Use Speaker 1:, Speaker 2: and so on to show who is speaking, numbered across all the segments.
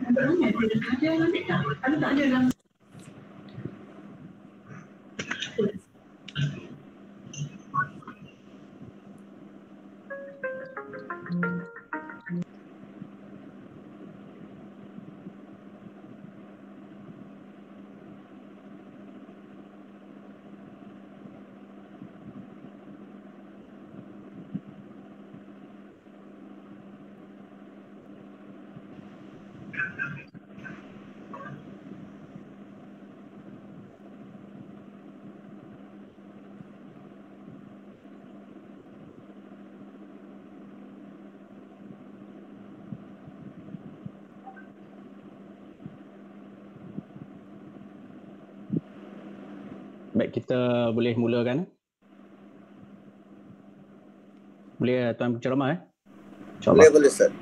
Speaker 1: Baik, kita boleh mulakan. Boleh tuan penceramah
Speaker 2: Boleh Ustaz.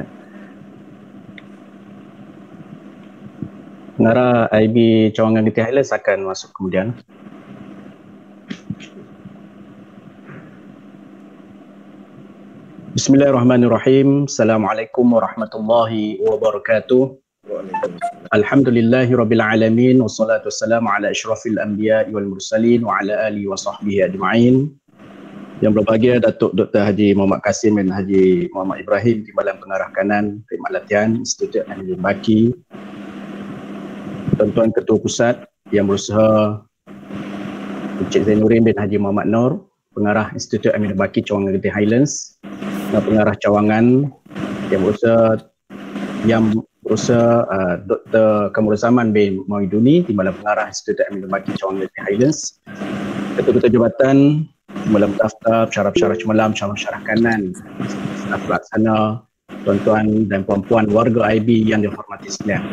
Speaker 1: Pengarah IB Cawangan Genting Highlands akan masuk kemudian. Bismillahirrahmanirrahim. Assalamualaikum warahmatullahi wabarakatuh. Alhamdulillahirabbil alamin wassalatu wassalamu ala asyrafil anbiya'i wal mursalin wa ala alihi wa sahbihi ajma'in. Yang berbahagia Datuk Dr. Haji Muhammad Kasim dan Haji Muhammad Ibrahim, Timbalan Pengarah Kanan Khidmat Latihan Institut Amin Baki, Tuan-tuan Ketua Pusat yang berusaha, Encik Zainuddin bin Haji Muhammad Nur, Pengarah Institut Amin Baki Cawangan Genting Highlands, dan Pengarah Cawangan yang berusaha Dr. Kamruzaman bin Mahiduni, Timbalan Pengarah Institut Amin Baki Cawangan Genting Highlands, Ketua-Ketua Jabatan, Timbalan Daftar, Syaraf-Syaraf Cemerlang, Syaraf-Syaraf Kanan, Staf Pelaksana, tuan-tuan dan puan-puan warga IB yang dihormati sekalian.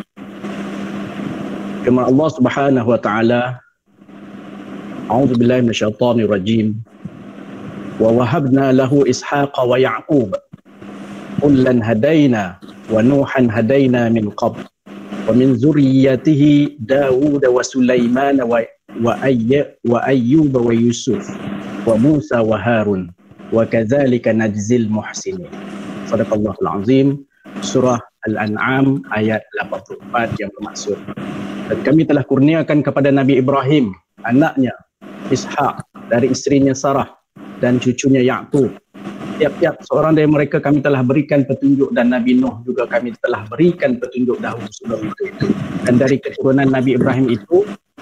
Speaker 1: Firman Allah Subhanahu wa taala, A'udzubillahi minasyaitonir rajim. Wa wahabna lahu Ishaqa wa Ya'qub. Kullan hadaina wa Nuhan hadaina min qabl. Wa min zurriyyatihi Daud wa Sulaiman wa Ayyub wa Yusuf wa Musa wa Harun wa kadzalika najzil muhsinin. Shadaqallahul azim. Surah Al-An'am ayat 84 yang bermaksud, dan kami telah kurniakan kepada Nabi Ibrahim anaknya Ishaq dari isterinya Sarah dan cucunya Ya'qub. Tiap-tiap seorang dari mereka kami telah berikan petunjuk, dan Nabi Nuh juga kami telah berikan petunjuk dahulu sebelum itu. Dan dari keturunan Nabi Ibrahim itu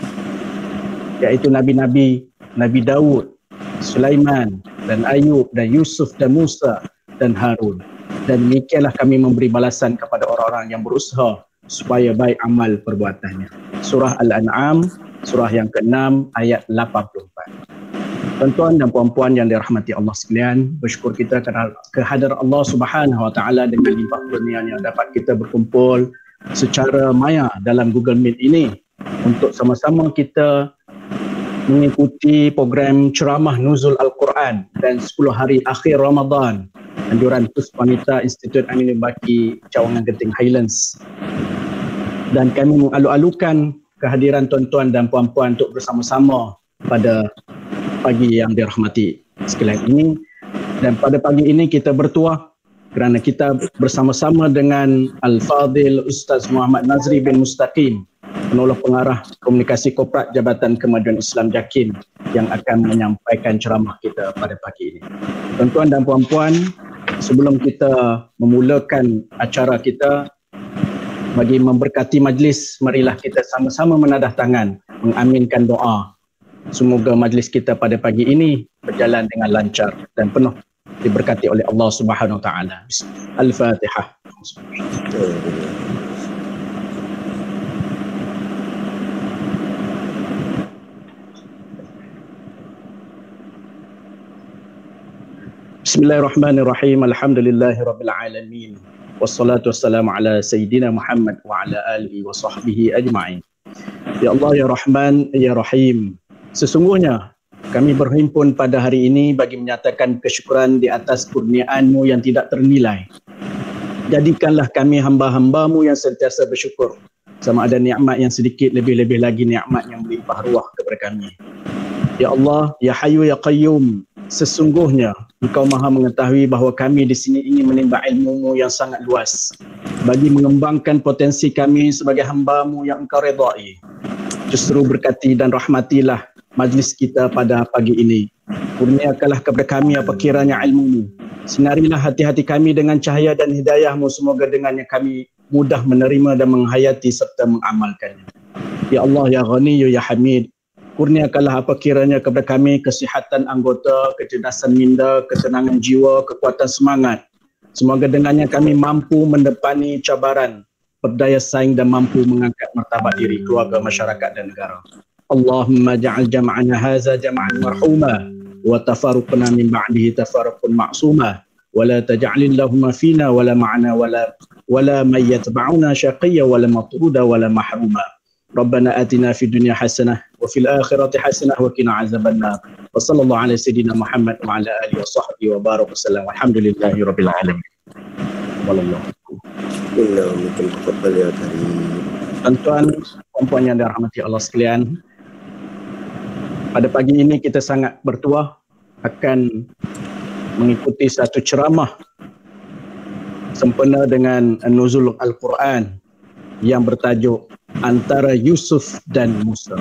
Speaker 1: yaitu Nabi-Nabi, Nabi Daud, Sulaiman dan Ayub dan Yusuf dan Musa dan Harun. Dan demikianlah kami memberi balasan kepada orang-orang yang berusaha supaya baik amal perbuatannya. Surah Al-An'am, surah yang ke-6 ayat 84. Tuan-tuan dan puan-puan yang dirahmati Allah sekalian, bersyukur kita kerana kehadiran Allah Subhanahu wa taala dengan limpah kurnianya yang dapat kita berkumpul secara maya dalam Google Meet ini untuk sama-sama kita mengikuti program ceramah Nuzul Al-Quran dan 10 hari akhir Ramadan anjuran khusus wanita Institut Amin Baki Cawangan Genting Highlands. Dan kami mengalu-alukan kehadiran tuan-tuan dan puan-puan untuk bersama-sama pada pagi yang dirahmati sekalian ini. Dan pada pagi ini kita bertuah kerana kita bersama-sama dengan Al-Fadhil Ustaz Muhammad Nazri bin Mustaqim, Penolong Pengarah Komunikasi Korporat Jabatan Kemajuan Islam Jakin, yang akan menyampaikan ceramah kita pada pagi ini. Tuan-tuan dan puan-puan, sebelum kita memulakan acara kita, bagi memberkati majlis, marilah kita sama-sama menadah tangan, mengaminkan doa. Semoga majlis kita pada pagi ini berjalan dengan lancar dan penuh diberkati oleh Allah Subhanahu wa taala. Al-Fatihah. Bismillahirrahmanirrahim. Alhamdulillahirabbil alamin. Wassalatu wassalamu ala sayyidina Muhammad wa ala alihi wa sahbihi ajma'in. Ya Allah, ya Rahman, ya Rahim. Sesungguhnya kami berhimpun pada hari ini bagi menyatakan kesyukuran di atas kurniaan-Mu yang tidak ternilai. Jadikanlah kami hamba-hamba-Mu yang sentiasa bersyukur. Sama ada nikmat yang sedikit, lebih-lebih lagi nikmat yang melimpah ruah kepada kami. Ya Allah, ya Hayyu ya Qayyum, sesungguhnya Engkau maha mengetahui bahawa kami di sini ingin menimba ilmu-Mu yang sangat luas bagi mengembangkan potensi kami sebagai hamba-Mu yang Engkau redai. Justru berkati dan rahmatilah majlis kita pada pagi ini. Kurniakanlah kepada kami apa kiranya ilmu-Mu. Sinarilah hati-hati kami dengan cahaya dan hidayah-Mu. Semoga dengannya kami mudah menerima dan menghayati serta mengamalkannya. Ya Allah, Ya Ghani, Ya Hamid, kurniakanlah apa kiranya kepada kami kesihatan anggota, kecerdasan minda, ketenangan jiwa, kekuatan semangat. Semoga dengannya kami mampu mendepani cabaran, berdaya saing dan mampu mengangkat martabat diri, keluarga, masyarakat dan negara. Allahumma ja'al jam'ana haza jam'an marhuma wa tafaruqna min ba'dihi tafaruqun ma'suma wa la taj'alillahumma fina wala ma'ana wala man yatba'una syaqiyya wala matruda wala mahruma. Rabbana atina fid dunya hasanah wa fil akhirati hasanah wa qina azabannar. Wa sallallahu ala sayyidina Muhammad wa ala alihi wa sahbihi wa baraka wasallam. Alhamdulillahi rabbil alamin. Wallahu. Tuan-tuan, puan-puan yang dirahmati Allah sekalian, pada pagi ini kita sangat bertuah akan mengikuti satu ceramah sempena dengan nuzul Al-Quran yang bertajuk Antara Yusuf dan Musa.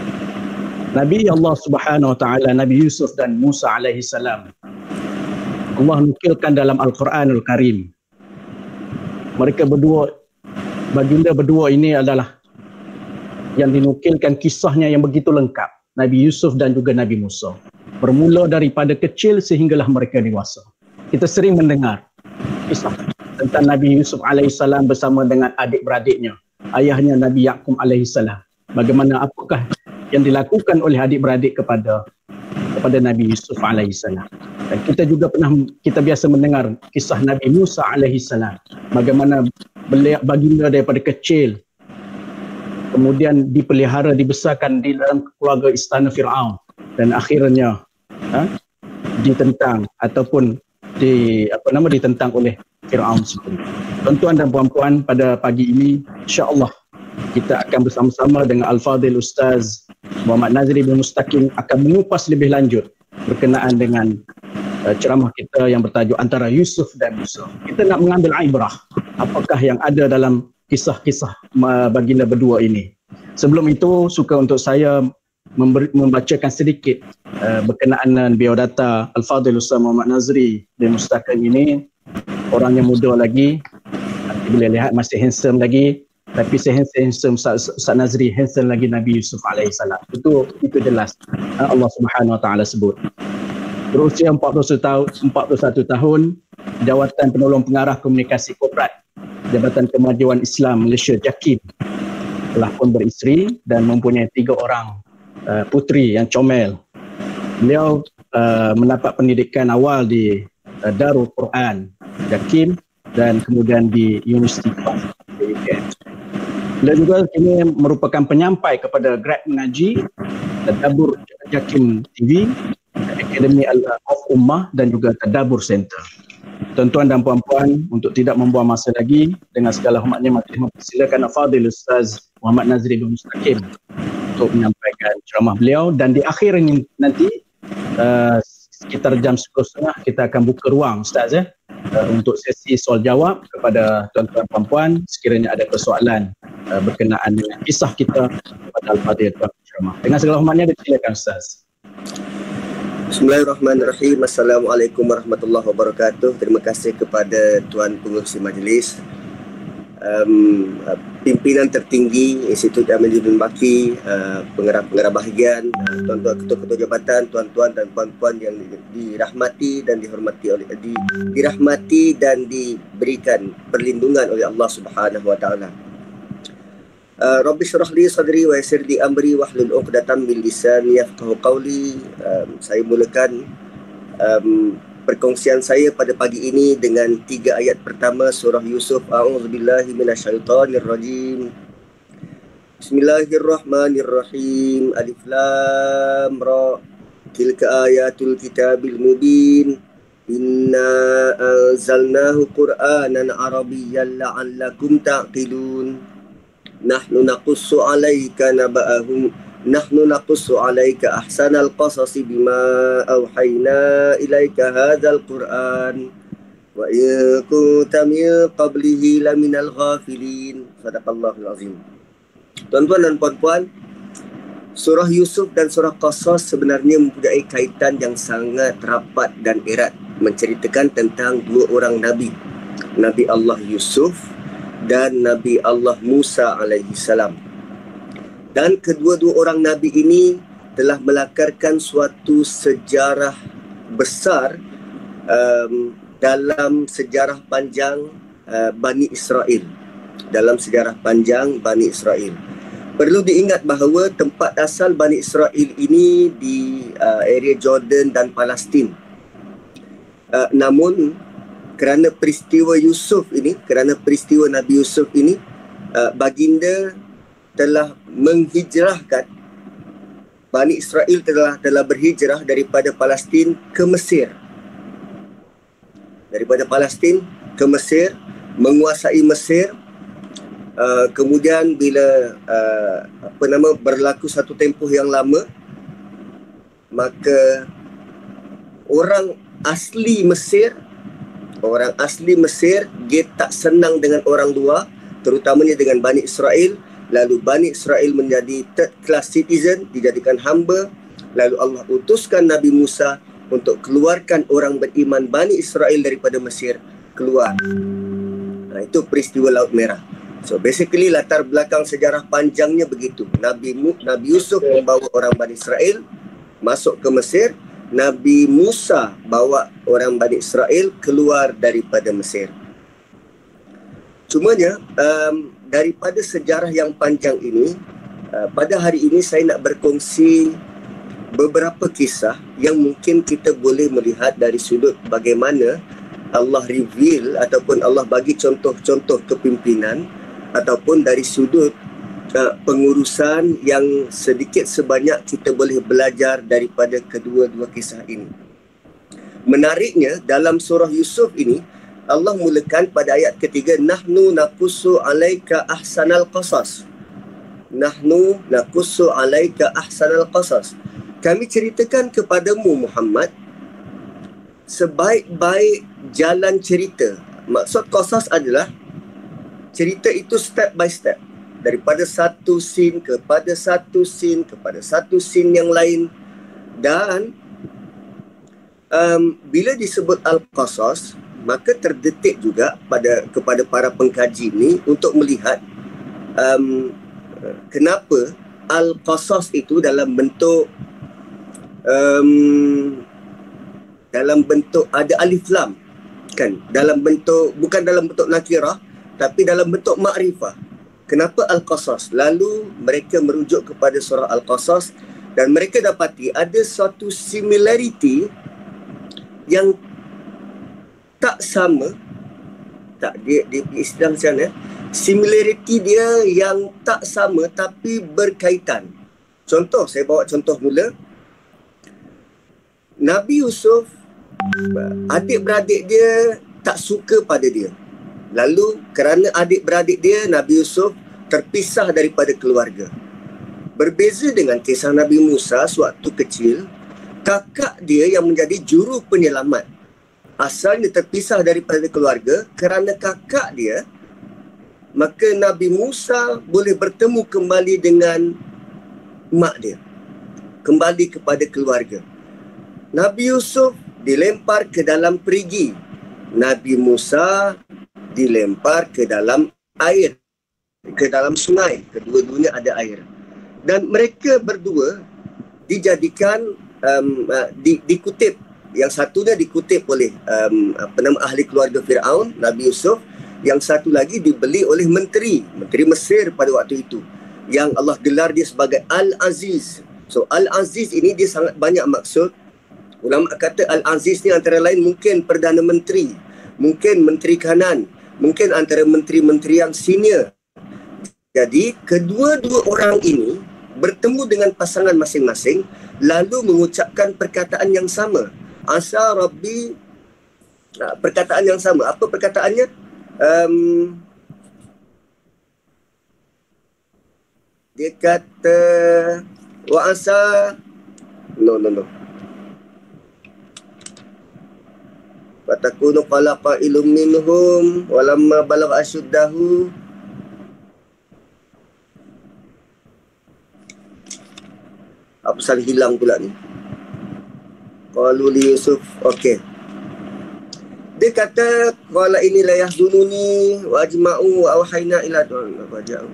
Speaker 1: Nabi Allah Subhanahu Wa Taala, Nabi Yusuf dan Musa alaihi salam, Allah nukilkan dalam Al-Quranul Karim. Mereka berdua, baginda berdua ini adalah yang dinukilkan kisahnya yang begitu lengkap. Nabi Yusuf dan juga Nabi Musa. Bermula daripada kecil sehinggalah mereka dewasa. Kita sering mendengar kisah tentang Nabi Yusuf alaihissalam bersama dengan adik-beradiknya, ayahnya Nabi Yaqub alaihissalam. Bagaimana apakah yang dilakukan oleh adik-beradik kepada Nabi Yusuf alaihissalam. Dan kita juga kita biasa mendengar kisah Nabi Musa alaihissalam. Bagaimana baginda daripada kecil kemudian dipelihara, dibesarkan di dalam keluarga istana Fir'aun dan akhirnya ditentang ataupun ditentang oleh Fir'aun sendiri. Tuan-tuan dan puan-puan, pada pagi ini insya-Allah kita akan bersama-sama dengan Al-Fadhil Ustaz Muhammad Nazri bin Mustaqim akan mengupas lebih lanjut berkenaan dengan ceramah kita yang bertajuk Antara Yusuf dan Musa. Kita nak mengambil ibrah apakah yang ada dalam kisah-kisah baginda berdua ini. Sebelum itu, suka untuk saya membacakan sedikit berkenaan dengan biodata Al-Fadhil Ustaz Muhammad Nazri bin Mustaqim ini. Orang yang muda lagi, nanti boleh lihat masih handsome lagi, tapi handsome Ustaz Nazri, handsome lagi Nabi Yusuf alaihissalam. Itu jelas. Allah Subhanahu Wa Taala sebut. Berusia 41 tahun, Jawatan Penolong Pengarah Komunikasi Korporat Jabatan Kemajuan Islam Malaysia JAKIM, telah pun beristeri dan mempunyai 3 orang puteri yang comel. Beliau mendapat pendidikan awal di Darul Quran JAKIM dan kemudian di Universiti di UKM. Beliau juga kini merupakan penyampai kepada grad mengaji Tadabbur JAKIM TV, Akademi Al-Ummah dan juga Tadabbur Center. Tuan-tuan dan puan-puan, untuk tidak membuang masa lagi, dengan segala hormatnya mari mempersilakan Al-Fadhil Ustaz Muhammad Nazri bin Mustaqim untuk menyampaikan ceramah beliau, dan di akhir ini nanti sekitar jam 10.30 kita akan buka ruang Ustaz untuk sesi soal jawab kepada tuan-tuan puan-puan sekiranya ada persoalan berkenaan dengan kisah kita kepada Al-Fadhil ceramah. Dengan segala hormatnya dipersilakan Ustaz.
Speaker 2: Bismillahirrahmanirrahim. Assalamualaikum warahmatullahi wabarakatuh. Terima kasih kepada Tuan Pengerusi Majlis, pimpinan tertinggi Institut Amaluddin Baki, pengarah-pengarah bahagian, tuan-tuan ketua-ketua jabatan, tuan-tuan dan puan-puan yang dirahmati dan dirahmati dan diberikan perlindungan oleh Allah Subhanahu Wa Taala. Rabbi syrah li sadri wa yassir li amri wahlul 'uqdatam min lisani yafqahu qawli. Saya mulakan perkongsian saya pada pagi ini dengan 3 ayat pertama surah Yusuf. A'udzubillahi minasyaitonirrajim. Bismillahirrahmanirrahim. Alif lam ra. Tilka ayatul kitabil mubin. Inna anzalnahu Qur'anan Arabiyyan la'allakum ta'qilun. Nahnu naqussu 'alaika naba'ahum nahnu naqussu 'alaika ahsanal qasasi bima auhayna ilaika hadzal Qur'an wa in kunta min qablihi laminal ghafilin. Sadaqallahul azim. Tuan-tuan dan puan-puan, surah Yusuf dan surah Qasas sebenarnya mempunyai kaitan yang sangat rapat dan erat, menceritakan tentang dua orang Nabi, Nabi Allah Yusuf dan Nabi Allah Musa alaihi salam. Dan kedua-dua orang Nabi ini telah melakarkan suatu sejarah besar dalam sejarah panjang Bani Israel. Dalam sejarah panjang Bani Israel. Perlu diingat bahawa tempat asal Bani Israel ini di area Jordan dan Palestin. Namun kerana peristiwa Yusuf ini, kerana peristiwa Nabi Yusuf ini, baginda telah menghijrahkan, Bani Israel telah berhijrah daripada Palestin ke Mesir. Daripada Palestin ke Mesir, menguasai Mesir. Kemudian bila berlaku satu tempoh yang lama, maka orang asli Mesir dia tak senang dengan orang luar, terutamanya dengan Bani Israel. Lalu Bani Israel menjadi third class citizen, dijadikan hamba. Lalu Allah utuskan Nabi Musa untuk keluarkan orang beriman Bani Israel daripada Mesir keluar. Itu peristiwa Laut Merah. So basically latar belakang sejarah panjangnya begitu. Nabi Yusuf membawa orang Bani Israel masuk ke Mesir. Nabi Musa bawa orang Bani Israel keluar daripada Mesir. Cumanya daripada sejarah yang panjang ini, pada hari ini saya nak berkongsi beberapa kisah yang mungkin kita boleh melihat dari sudut bagaimana Allah reveal ataupun Allah bagi contoh-contoh kepimpinan, ataupun dari sudut pengurusan yang sedikit sebanyak kita boleh belajar daripada kedua-dua kisah ini. Menariknya dalam surah Yusuf ini, Allah mulakan pada ayat ketiga, nahnu naqussu 'alaika ahsanal qasas. Nahnu naqussu 'alaika ahsanal qasas. Kami ceritakan kepadamu Muhammad sebaik-baik jalan cerita. Maksud qasas adalah cerita itu step by step, daripada satu scene kepada satu scene kepada satu scene yang lain. Dan bila disebut Al-Qasas, maka terdetik juga kepada para pengkaji ini untuk melihat kenapa Al-Qasas itu dalam bentuk ada alif lam, kan, dalam bentuk, bukan dalam bentuk nakirah tapi dalam bentuk makrifah. Kenapa Al-Qasas? Lalu mereka merujuk kepada surah Al-Qasas dan mereka dapati ada suatu similarity yang tak sama. Dia istilah macam mana? Similarity dia yang tak sama tapi berkaitan. Contoh, saya bawa contoh mula. Nabi Yusuf, adik-beradik dia tak suka pada dia. Lalu kerana adik-beradik dia, Nabi Yusuf terpisah daripada keluarga. Berbeza dengan kisah Nabi Musa sewaktu kecil, kakak dia yang menjadi juru penyelamat. Asalnya terpisah daripada keluarga, kerana kakak dia, maka Nabi Musa boleh bertemu kembali dengan mak dia, kembali kepada keluarga. Nabi Yusuf dilempar ke dalam perigi, Nabi Musa dilempar ke dalam air, ke dalam sungai. Kedua-duanya ada air. Dan mereka berdua dijadikan dikutip. Yang satunya dikutip oleh ahli keluarga Firaun, Nabi Yusuf. Yang satu lagi dibeli oleh menteri Mesir pada waktu itu, yang Allah gelar dia sebagai Al-Aziz. So Al-Aziz ini dia sangat banyak maksud. Ulama kata Al-Aziz ni antara lain mungkin Perdana Menteri, mungkin Menteri Kanan, mungkin antara menteri-menteri yang senior. Jadi kedua-dua orang ini bertemu dengan pasangan masing-masing, lalu mengucapkan perkataan yang sama. Asa Rabbi, perkataan yang sama. Apa perkataannya? Dia kata, Wa asa no. Fatakunu qalaqa ilum minhum walamma balagha ashuddahu. Apa salah hilang pula ni? Qalu li Yusuf. Okey. Dia kata qala ini la yahzununi wa ajma'u wa awhayna ila raja'u.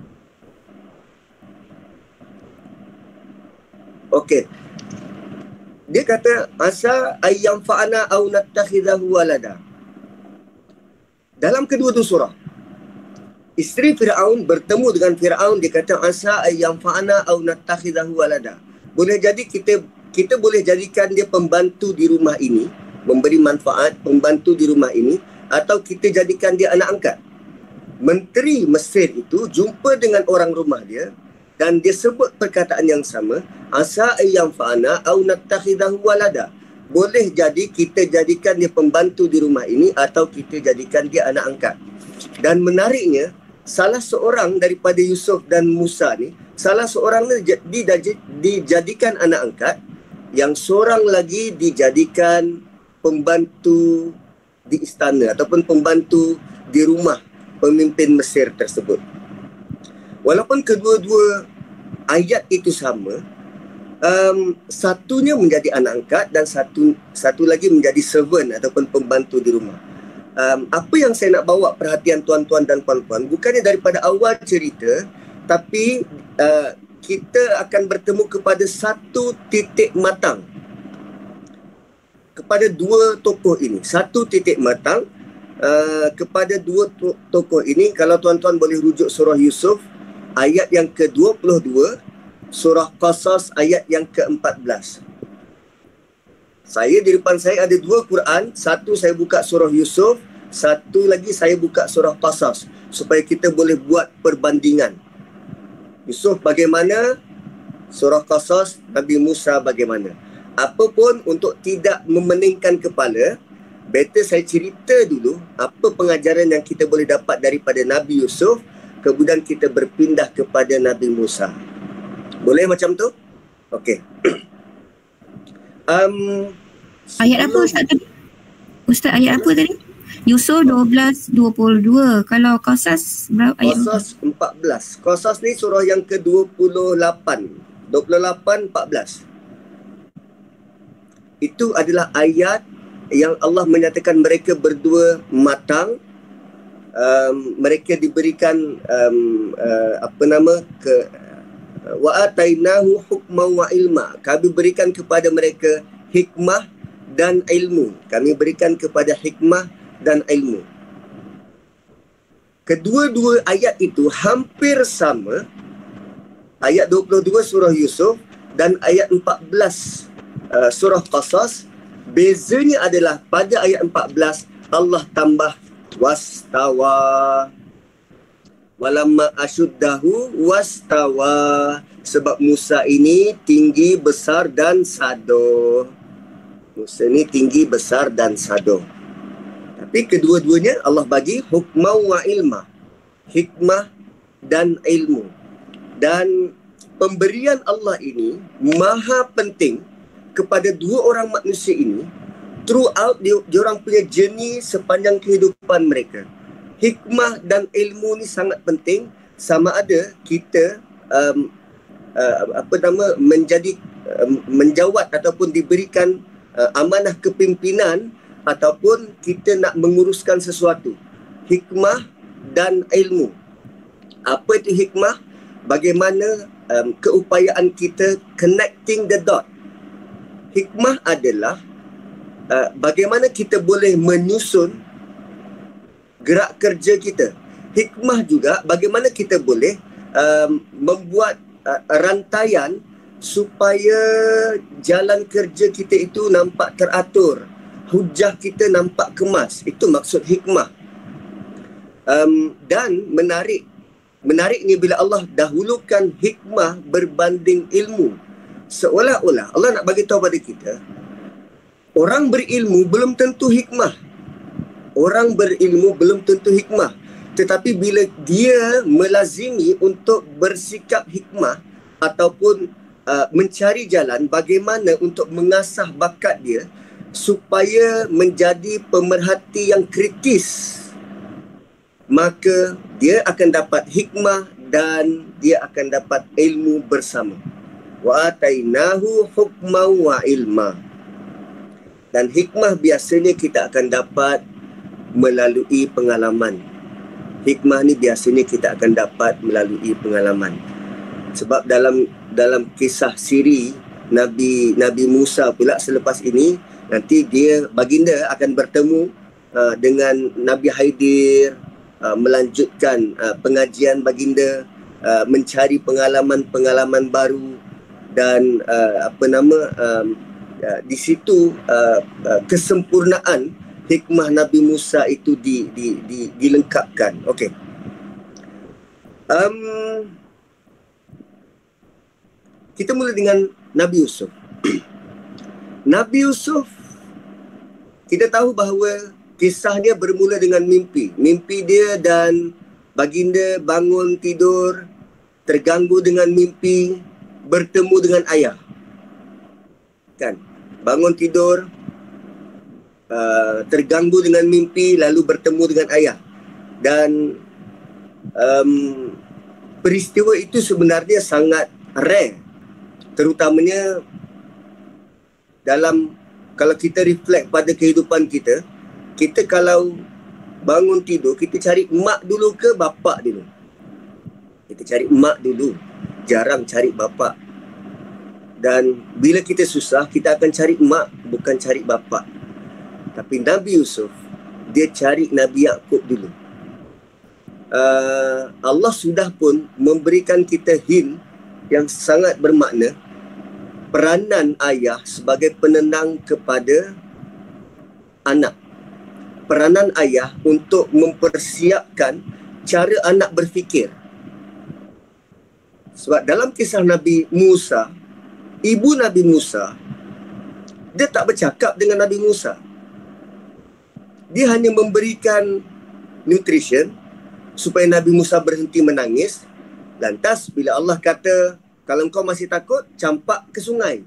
Speaker 2: Okey. Dia kata asa ayyam fa'ana au nattakhidahu walada. Dalam kedua-dua surah, isteri Firaun bertemu dengan Firaun, dia kata asa ayyam fa'ana au nattakhidahu walada. Boleh jadi kita boleh jadikan dia pembantu di rumah ini, memberi manfaat pembantu di rumah ini, atau kita jadikan dia anak angkat. Menteri Mesir itu jumpa dengan orang rumah dia dan dia sebut perkataan yang sama, asa ayyam fa'ana au nattakhidahu walada. Boleh jadi kita jadikan dia pembantu di rumah ini atau kita jadikan dia anak angkat. Dan menariknya, salah seorang daripada Yusuf dan Musa ni, salah seorang dijadikan anak angkat, yang seorang lagi dijadikan pembantu di istana ataupun pembantu di rumah pemimpin Mesir tersebut. Walaupun kedua-dua ayat itu sama, satunya menjadi anak angkat dan satu lagi menjadi servant ataupun pembantu di rumah. Apa yang saya nak bawa perhatian tuan-tuan dan puan-puan, bukannya daripada awal cerita, tapi kita akan bertemu kepada satu titik matang kepada dua tokoh ini. Satu titik matang kepada dua tokoh ini. Kalau tuan-tuan boleh rujuk surah Yusuf ayat yang ke-22, surah Qasas ayat yang ke-14. Di depan saya ada dua Quran. Satu saya buka surah Yusuf, satu lagi saya buka surah Qasas, supaya kita boleh buat perbandingan. Yusuf bagaimana, surah Qasas Nabi Musa bagaimana. Apapun, untuk tidak memeningkan kepala, better saya cerita dulu apa pengajaran yang kita boleh dapat daripada Nabi Yusuf, kemudian kita berpindah kepada Nabi Musa. Boleh macam tu? Okey.
Speaker 3: Ayat apa Ustaz tadi? Ustaz ayat apa tadi? Yusuf 12:22. Kalau Qasas berapa ayat?
Speaker 2: Qasas 14. Qasas ni surah yang ke-28. 28-14. Itu adalah ayat yang Allah menyatakan mereka berdua matang. Mereka diberikan wa atainahu hukman wa ilma. Kami berikan kepada mereka hikmah dan ilmu. Kami berikan kepada hikmah dan ilmu. Kedua-dua ayat itu hampir sama. Ayat 22 surah Yusuf dan ayat 14 surah Qasas. Bezanya adalah pada ayat 14 Allah tambah wastawa. Walamma ashuddahu wastawa. Sebab Musa ini tinggi, besar dan sado. Musa ini tinggi, besar dan sado. Tapi kedua-duanya Allah bagi hukmah wa ilmah. Hikmah dan ilmu. Dan pemberian Allah ini maha penting kepada dua orang manusia ini throughout diorang punya journey sepanjang kehidupan mereka. Hikmah dan ilmu ni sangat penting, sama ada kita menjawat ataupun diberikan amanah kepimpinan ataupun kita nak menguruskan sesuatu. Hikmah dan ilmu. Apa itu hikmah? Bagaimana keupayaan kita connecting the dot. Hikmah adalah bagaimana kita boleh menyusun gerak kerja kita. Hikmah juga bagaimana kita boleh membuat rantaian supaya jalan kerja kita itu nampak teratur, hujah kita nampak kemas. Itu maksud hikmah. Dan menariknya bila Allah dahulukan hikmah berbanding ilmu, seolah-olah Allah nak bagi tahu pada kita, orang berilmu belum tentu hikmah. Orang berilmu belum tentu hikmah. Tetapi bila dia melazimi untuk bersikap hikmah ataupun mencari jalan bagaimana untuk mengasah bakat dia supaya menjadi pemerhati yang kritis, maka dia akan dapat hikmah dan dia akan dapat ilmu bersama. Wa atainahu hukman wa ilma. Dan hikmah biasanya kita akan dapat melalui pengalaman. Hikmah ni biasanya kita akan dapat melalui pengalaman. Sebab dalam kisah siri Nabi Musa pula selepas ini, nanti baginda akan bertemu dengan Nabi Khidir, melanjutkan pengajian baginda, mencari pengalaman-pengalaman baru, dan di situ kesempurnaan hikmah Nabi Musa itu dilengkapkan. Okey. Kita mula dengan Nabi Yusuf. Nabi Yusuf, kita tahu bahawa kisahnya bermula dengan mimpi. Mimpi dia dan baginda bangun tidur, terganggu dengan mimpi, bertemu dengan ayah. Kan? Bangun tidur, terganggu dengan mimpi, lalu bertemu dengan ayah. Dan peristiwa itu sebenarnya sangat rare, terutamanya kalau kita reflect pada kehidupan kita kalau bangun tidur, kita cari mak dulu ke bapak dulu? Kita cari mak dulu, jarang cari bapak. Dan bila kita susah, kita akan cari mak, bukan cari bapak. Tapi Nabi Yusuf, dia cari Nabi Yaqub dulu. Allah sudah pun memberikan kita hint yang sangat bermakna, peranan ayah sebagai penenang kepada anak. Peranan ayah untuk mempersiapkan cara anak berfikir. Sebab dalam kisah Nabi Musa, ibu Nabi Musa, dia tak bercakap dengan Nabi Musa. Dia hanya memberikan nutrition supaya Nabi Musa berhenti menangis. Lantas bila Allah kata, kalau engkau masih takut, campak ke sungai.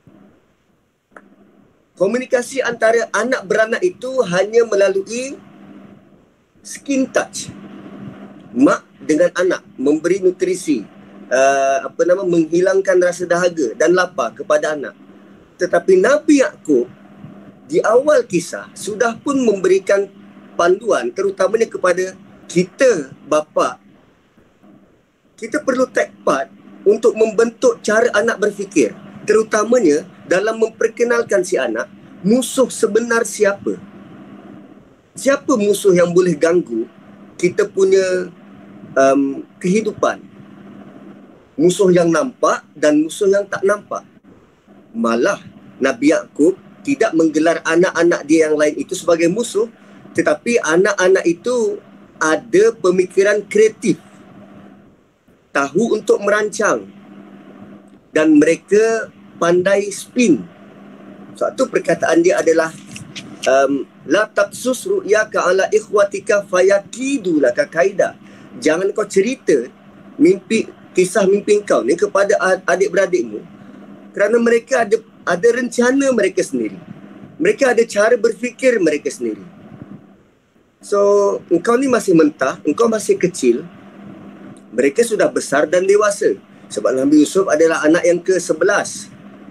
Speaker 2: Komunikasi antara anak beranak itu hanya melalui skin touch. Mak dengan anak memberi nutrisi, menghilangkan rasa dahaga dan lapar kepada anak. Tetapi Nabi Yaqub di awal kisah sudah pun memberikan panduan, terutamanya kepada kita bapa. Kita perlu take part untuk membentuk cara anak berfikir, terutamanya dalam memperkenalkan si anak musuh sebenar siapa. Siapa musuh yang boleh ganggu kita punya kehidupan. Musuh yang nampak dan musuh yang tak nampak. Malah Nabi Yaqub tidak menggelar anak-anak dia yang lain itu sebagai musuh, tetapi anak-anak itu ada pemikiran kreatif, tahu untuk merancang, dan mereka pandai spin. Satu perkataan dia adalah la taqsus ru'yaka ala ikhwatika fayakidu laka kaida. Jangan kau cerita kisah mimpi kau ni kepada adik-beradikmu, kerana mereka ada rencana mereka sendiri. Mereka ada cara berfikir mereka sendiri. So, engkau ni masih mentah, engkau masih kecil. Mereka sudah besar dan dewasa. Sebab Nabi Yusuf adalah anak yang ke-11.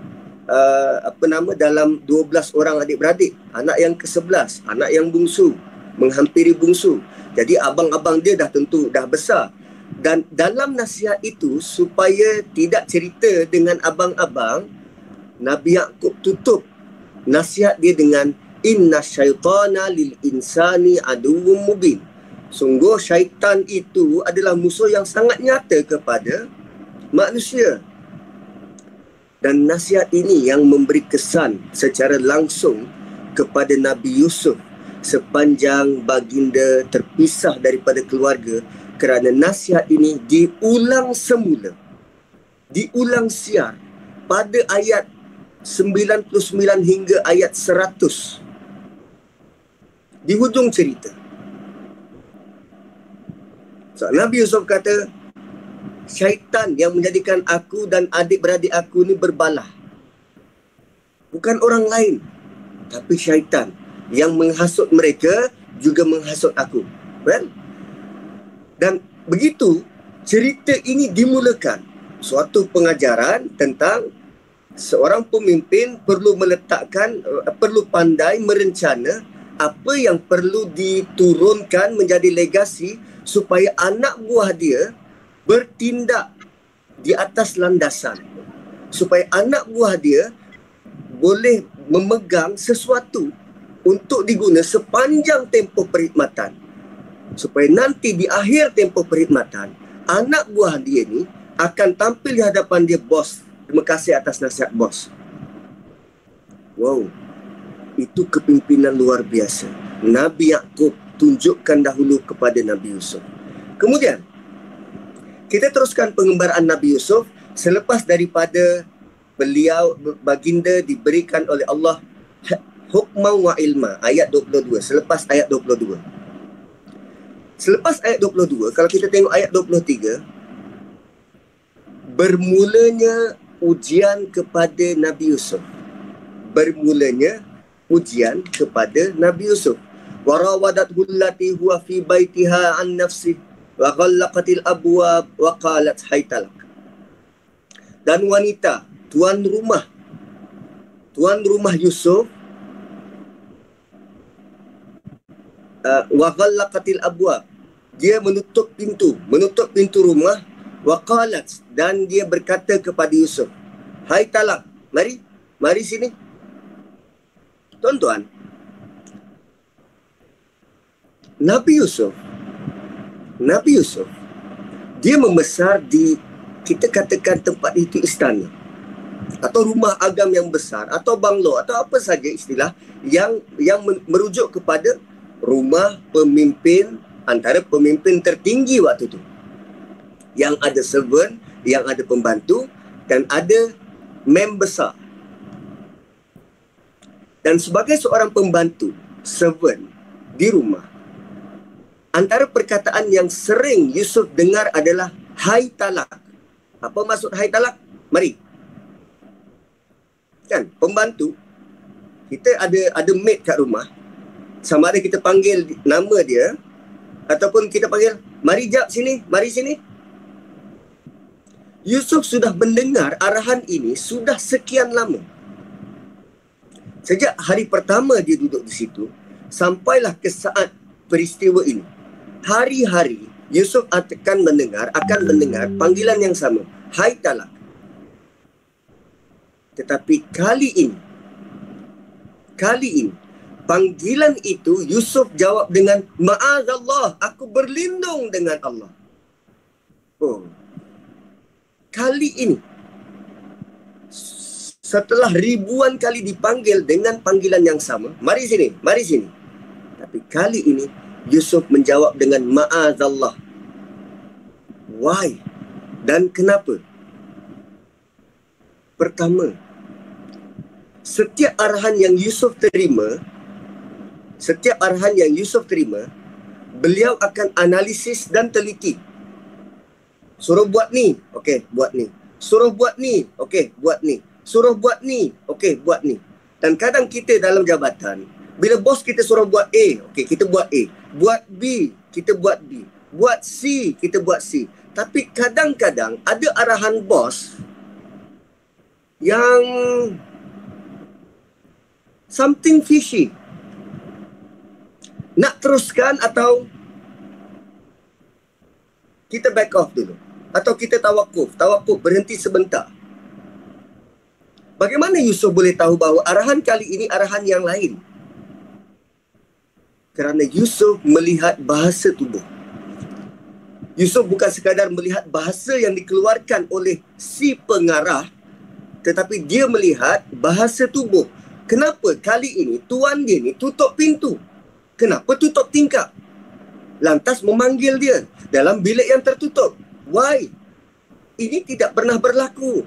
Speaker 2: Dalam 12 orang adik-beradik. Anak yang ke-11, anak yang bungsu, menghampiri bungsu. Jadi abang-abang dia dah tentu dah besar. Dan dalam nasihat itu, supaya tidak cerita dengan abang-abang, Nabi Yaqub tutup nasihat dia dengan inna syaitana lil insani aduwwum mubin. Sungguh syaitan itu adalah musuh yang sangat nyata kepada manusia. Dan nasihat ini yang memberi kesan secara langsung kepada Nabi Yusuf sepanjang baginda terpisah daripada keluarga, kerana nasihat ini diulang semula, diulang siar pada ayat 99 hingga ayat 100 di hujung cerita. So, Nabi Yusuf kata, syaitan yang menjadikan aku dan adik-beradik aku ni berbalah. Bukan orang lain, tapi syaitan yang menghasut mereka juga menghasut aku. Well, dan begitu cerita ini dimulakan, suatu pengajaran tentang seorang pemimpin perlu perlu pandai merencana apa yang perlu diturunkan menjadi legasi supaya anak buah dia bertindak di atas landasan, supaya anak buah dia boleh memegang sesuatu untuk diguna sepanjang tempoh perkhidmatan, supaya nanti di akhir tempoh perkhidmatan anak buah dia ni akan tampil di hadapan dia, bos, terima kasih atas nasihat bos. Wow, itu kepimpinan luar biasa. Nabi Yaqub tunjukkan dahulu kepada Nabi Yusuf. Kemudian kita teruskan pengembaraan Nabi Yusuf selepas daripada beliau baginda diberikan oleh Allah hukman wa ilma, ayat 22, selepas ayat 22. Selepas ayat 22, kalau kita tengok ayat 23, bermulanya ujian kepada Nabi Yusuf. Bermulanya ujian kepada Nabi Yusuf. Warawadathu allati huwa fi baitiha an nafsihi wa ghallaqatil abwab wa qalat haytalak. Dan wanita, tuan rumah Yusuf, wa ghallaqatil abwab, dia menutup pintu rumah, wa qalat, dan dia berkata kepada Yusuf, hai talak, mari sini. Tuan-tuan, Nabi Yusuf dia membesar di, kita katakan tempat itu istana atau rumah agam yang besar atau banglo atau apa saja istilah yang merujuk kepada rumah pemimpin, antara pemimpin tertinggi waktu itu, yang ada servant, yang ada pembantu dan ada mem besar. Dan sebagai seorang pembantu, servant di rumah, antara perkataan yang sering Yusuf dengar adalah hai talak. Apa maksud hai talak? Mari. Kan, pembantu, kita ada maid kat rumah, sama ada kita panggil nama dia ataupun kita panggil, mari jap sini, mari sini. Yusuf sudah mendengar arahan ini sudah sekian lama. Sejak hari pertama dia duduk di situ, sampailah ke saat peristiwa ini. Hari-hari Yusuf akan mendengar panggilan yang sama, hai talak. Tetapi kali ini panggilan itu Yusuf jawab dengan ma'azallah, aku berlindung dengan Allah. Oh. Kali ini setelah ribuan kali dipanggil dengan panggilan yang sama, mari sini. Tapi kali ini Yusuf menjawab dengan ma'azallah. Why? Dan kenapa? Pertama, setiap arahan yang Yusuf terima, beliau akan analisis dan teliti. Suruh buat ni, okey, buat ni. Suruh buat ni, okey, buat ni. Suruh buat ni, okey, buat ni. Dan kadang kita dalam jabatan, bila bos kita suruh buat A, okey, kita buat A. Buat B, kita buat B. Buat C, kita buat C. Tapi kadang-kadang ada arahan bos yang something fishy. Nak teruskan atau kita back off dulu? Atau kita tawakuf, berhenti sebentar. Bagaimana Yusuf boleh tahu bahawa arahan kali ini arahan yang lain? Kerana Yusuf melihat bahasa tubuh. Yusuf bukan sekadar melihat bahasa yang dikeluarkan oleh si pengarah, tetapi dia melihat bahasa tubuh. Kenapa kali ini tuan dia ni tutup pintu? Kenapa tutup tingkap? Lantas memanggil dia dalam bilik yang tertutup. Why? Ini tidak pernah berlaku.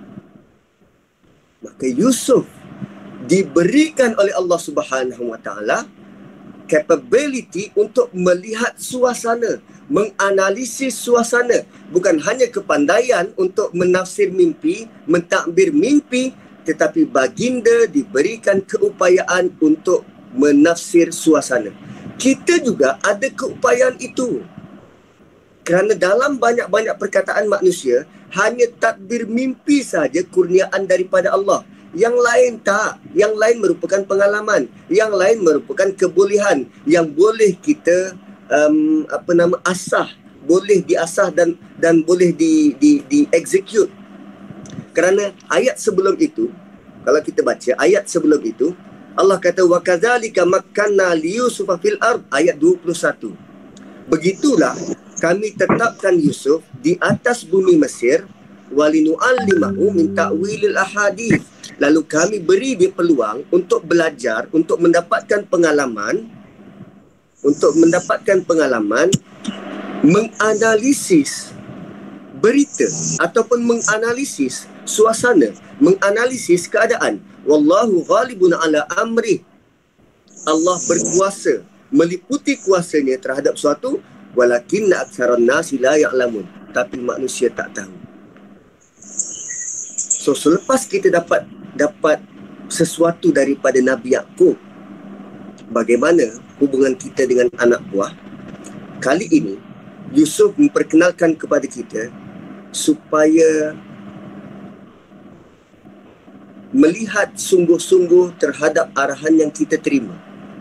Speaker 2: Maka Yusuf diberikan oleh Allah Subhanahu Wa Taala capability untuk melihat suasana, menganalisis suasana, bukan hanya kepandaian untuk menafsir mimpi, mentadbir mimpi, tetapi baginda diberikan keupayaan untuk menafsir suasana. Kita juga ada keupayaan itu. Kerana dalam banyak-banyak perkataan manusia, hanya tadbir mimpi saja kurniaan daripada Allah. Yang lain tak. Yang lain merupakan pengalaman. Yang lain merupakan kebolehan yang boleh kita asah. Boleh diasah dan boleh di execute. Kerana ayat sebelum itu, kalau kita baca ayat sebelum itu, Allah kata wa kadzalika makkanna liyusufa fil ard, ayat 21. Begitulah kami tetapkan Yusuf di atas bumi Mesir, walinu'allimahu min ta'wilil ahadith. Lalu kami beri dia peluang untuk belajar, untuk mendapatkan pengalaman, menganalisis berita ataupun menganalisis suasana, menganalisis keadaan. Wallahu ghalibun ala amrih. Allah berkuasa, meliputi kuasanya terhadap suatu, walakinna aktsaran nasi la ya'lamun. Tapi manusia tak tahu. So selepas kita dapat sesuatu daripada Nabi Yaqub, bagaimana hubungan kita dengan anak buah, kali ini Yusuf memperkenalkan kepada kita supaya melihat sungguh-sungguh terhadap arahan yang kita terima.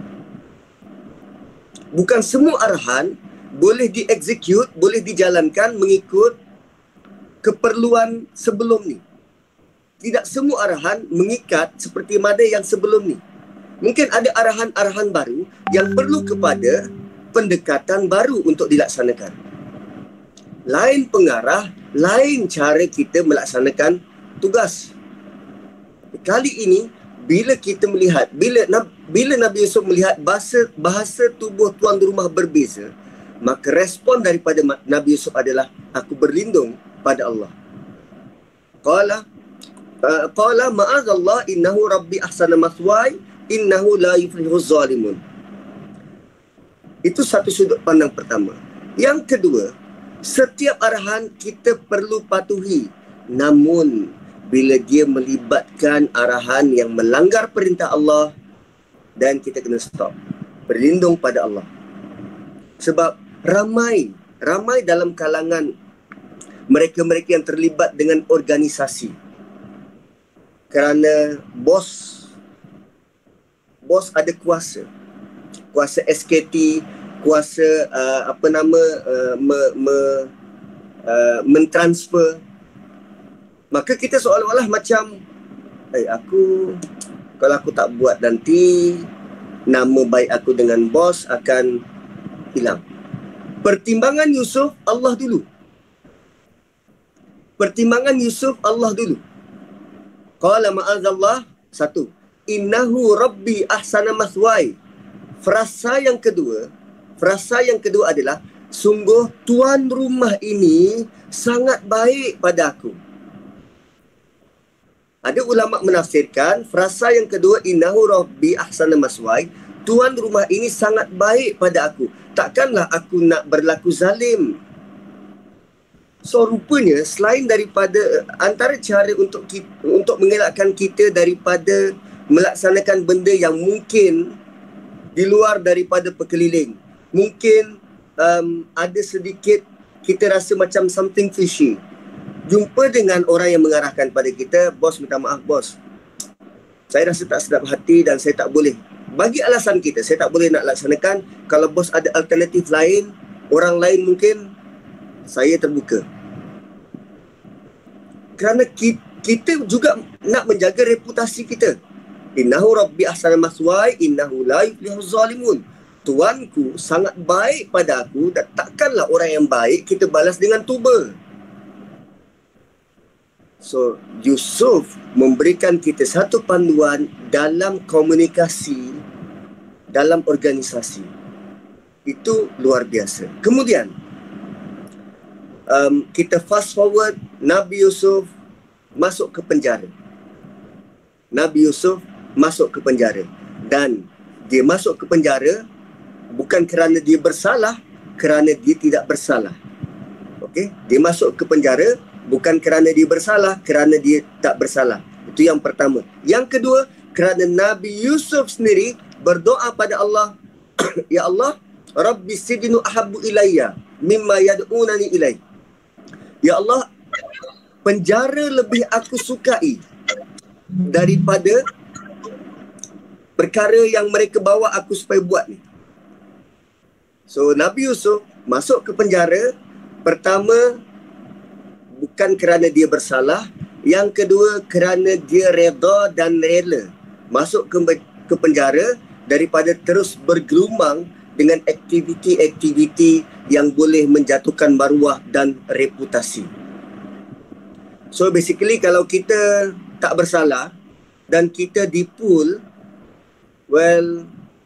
Speaker 2: Bukan semua arahan boleh diexecute, boleh dijalankan mengikut keperluan sebelum ni. Tidak semua arahan mengikat seperti mana yang sebelum ni. Mungkin ada arahan-arahan baru yang perlu kepada pendekatan baru untuk dilaksanakan. Lain pengarah, lain cara kita melaksanakan tugas. Kali ini, bila kita melihat, bila Nabi Yusuf melihat bahasa tubuh tuan rumah berbeza, maka respon daripada Nabi Yusuf adalah, aku berlindung pada Allah. Qala ma'azallah innahu rabbi ahsana maswai innahu la yuflihuz zalimun. Itu satu sudut pandang pertama. Yang kedua, setiap arahan kita perlu patuhi. Namun, bila dia melibatkan arahan yang melanggar perintah Allah, dan kita kena stop. Berlindung pada Allah. Sebab ramai dalam kalangan mereka-mereka yang terlibat dengan organisasi. Kerana bos ada kuasa SKT, kuasa mentransfer, maka kita seolah-olah macam kalau aku tak buat nanti nama baik aku dengan bos akan hilang. Pertimbangan Yusuf Allah dulu. Qala ma'azallah, satu, innahu rabbi ahsana maswai. Frasa yang kedua adalah, sungguh tuan rumah ini sangat baik pada aku. Ada ulama menafsirkan frasa yang kedua, innahu rabbi ahsana maswai, tuan rumah ini sangat baik pada aku. Takkanlah aku nak berlaku zalim. So rupanya selain daripada antara cara untuk mengelakkan kita daripada melaksanakan benda yang mungkin di luar daripada perkeliling, mungkin ada sedikit kita rasa macam something fishy. Jumpa dengan orang yang mengarahkan pada kita, bos minta maaf bos, saya rasa tak sedap hati dan saya tak boleh. Bagi alasan kita, saya tak boleh nak laksanakan. Kalau bos ada alternatif lain, orang lain mungkin, saya terbuka. Kerana kita juga nak menjaga reputasi kita. Innahu rabbi ahsana maswai innahu la yuflihuz zalimun. Tuanku sangat baik pada aku, dan takkanlah orang yang baik kita balas dengan tuba. So Yusuf memberikan kita satu panduan dalam komunikasi, dalam organisasi. Itu luar biasa. Kemudian kita fast forward, Nabi Yusuf masuk ke penjara. Dan dia masuk ke penjara bukan kerana dia bersalah, kerana dia tidak bersalah. Okey, dia masuk ke penjara bukan kerana dia bersalah, kerana dia tak bersalah. Itu yang pertama. Yang kedua, kerana Nabi Yusuf sendiri berdoa pada Allah, ya Allah, Rabbi sijnu ahabbu ilayya mimma yad'unani ilai. Ya Allah, penjara lebih aku sukai daripada perkara yang mereka bawa aku supaya buat ni. So Nabi Yusuf masuk ke penjara, pertama bukan kerana dia bersalah, yang kedua kerana dia redha dan rela masuk ke penjara daripada terus bergelumang dengan aktiviti-aktiviti yang boleh menjatuhkan maruah dan reputasi. So basically kalau kita tak bersalah dan kita dipul, well,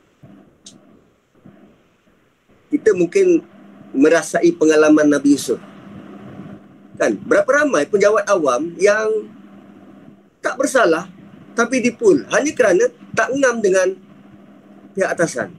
Speaker 2: kita mungkin merasai pengalaman Nabi Yusuf. Kan? Berapa ramai penjawat awam yang tak bersalah tapi dipul hanya kerana tak ngam dengan pihak atasan.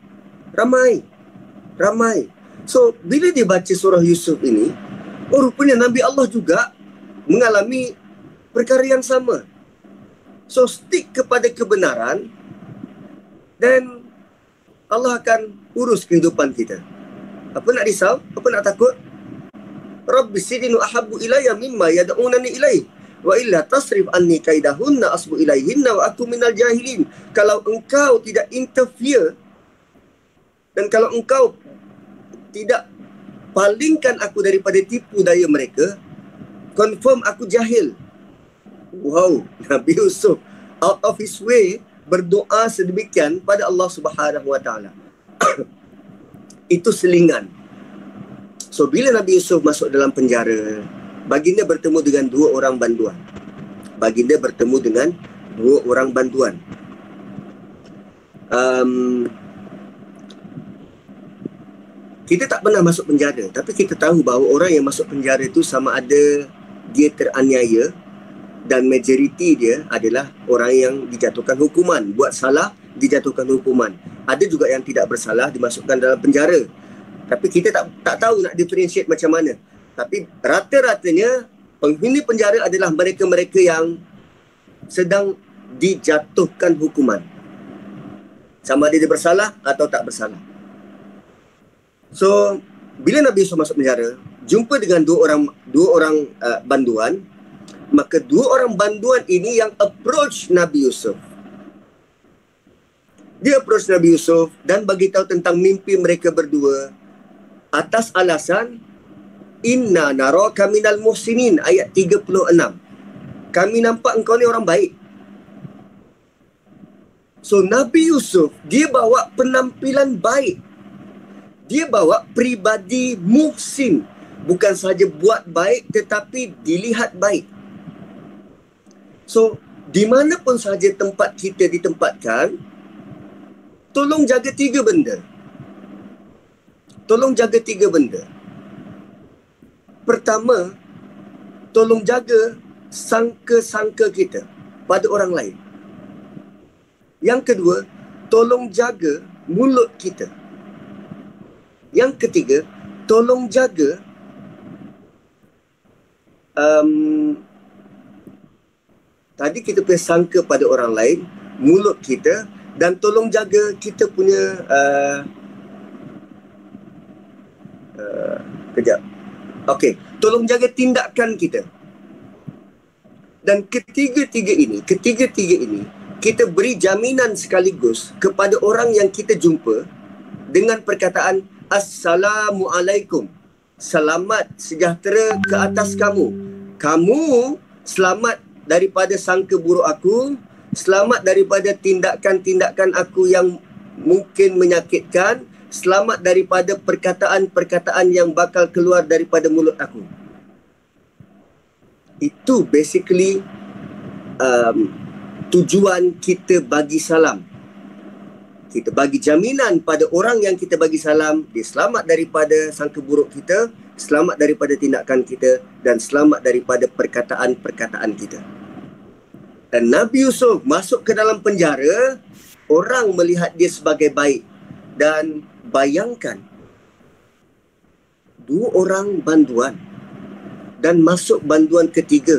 Speaker 2: Ramai. So, bila dia baca surah Yusuf ini, rupanya Nabi Allah juga mengalami perkara yang sama. So, stick kepada kebenaran dan Allah akan urus kehidupan kita. Apa nak risau? Apa nak takut? Rabbi sidinu ahabbu ilayya mimma yad'unani ilaih. Wa illa tasrif anni kaidahunna asbu ilaihinna wa aku minal jahilin. Kalau engkau tidak interfere dan kalau engkau tidak palingkan aku daripada tipu daya mereka, confirm aku jahil. Wow, Nabi Yusuf out of his way berdoa sedemikian pada Allah Subhanahu Wa Taala. Itu selingan. So bila Nabi Yusuf masuk dalam penjara, baginda bertemu dengan dua orang banduan. Kita tak pernah masuk penjara, tapi kita tahu bahawa orang yang masuk penjara itu sama ada dia teraniaya dan majoriti dia adalah orang yang dijatuhkan hukuman. Buat salah, dijatuhkan hukuman. Ada juga yang tidak bersalah dimasukkan dalam penjara. Tapi kita tak tahu nak differentiate macam mana. Tapi rata-ratanya penghuni penjara adalah mereka-mereka yang sedang dijatuhkan hukuman. Sama ada dia bersalah atau tak bersalah. So, bila Nabi Yusuf masuk penjara, jumpa dengan dua orang banduan, maka dua orang banduan ini yang approach Nabi Yusuf. Dia approach Nabi Yusuf dan bagi tahu tentang mimpi mereka berdua atas alasan inna naraka minal muhsinin, ayat 36. Kami nampak engkau ni orang baik. So Nabi Yusuf dia bawa penampilan baik. Dia bawa pribadi muhsin, bukan sahaja buat baik tetapi dilihat baik. So di mana pun sahaja tempat kita ditempatkan, tolong jaga tiga benda. Pertama, tolong jaga sangka-sangka kita pada orang lain. Yang kedua, tolong jaga mulut kita. Yang ketiga, tolong jaga tadi kita punya sangka pada orang lain, mulut kita, dan tolong jaga kita punya tolong jaga tindakan kita. Dan ketiga-tiga ini kita beri jaminan sekaligus kepada orang yang kita jumpa dengan perkataan Assalamualaikum. Selamat sejahtera ke atas kamu. Kamu selamat daripada sangka buruk aku, selamat daripada tindakan-tindakan aku yang mungkin menyakitkan, selamat daripada perkataan-perkataan yang bakal keluar daripada mulut aku. Itu basically tujuan kita bagi salam. Kita bagi jaminan pada orang yang kita bagi salam, dia selamat daripada sangka buruk kita, selamat daripada tindakan kita, dan selamat daripada perkataan-perkataan kita. Dan Nabi Yusuf masuk ke dalam penjara, orang melihat dia sebagai baik. Dan bayangkan, 2 orang banduan dan masuk banduan ketiga.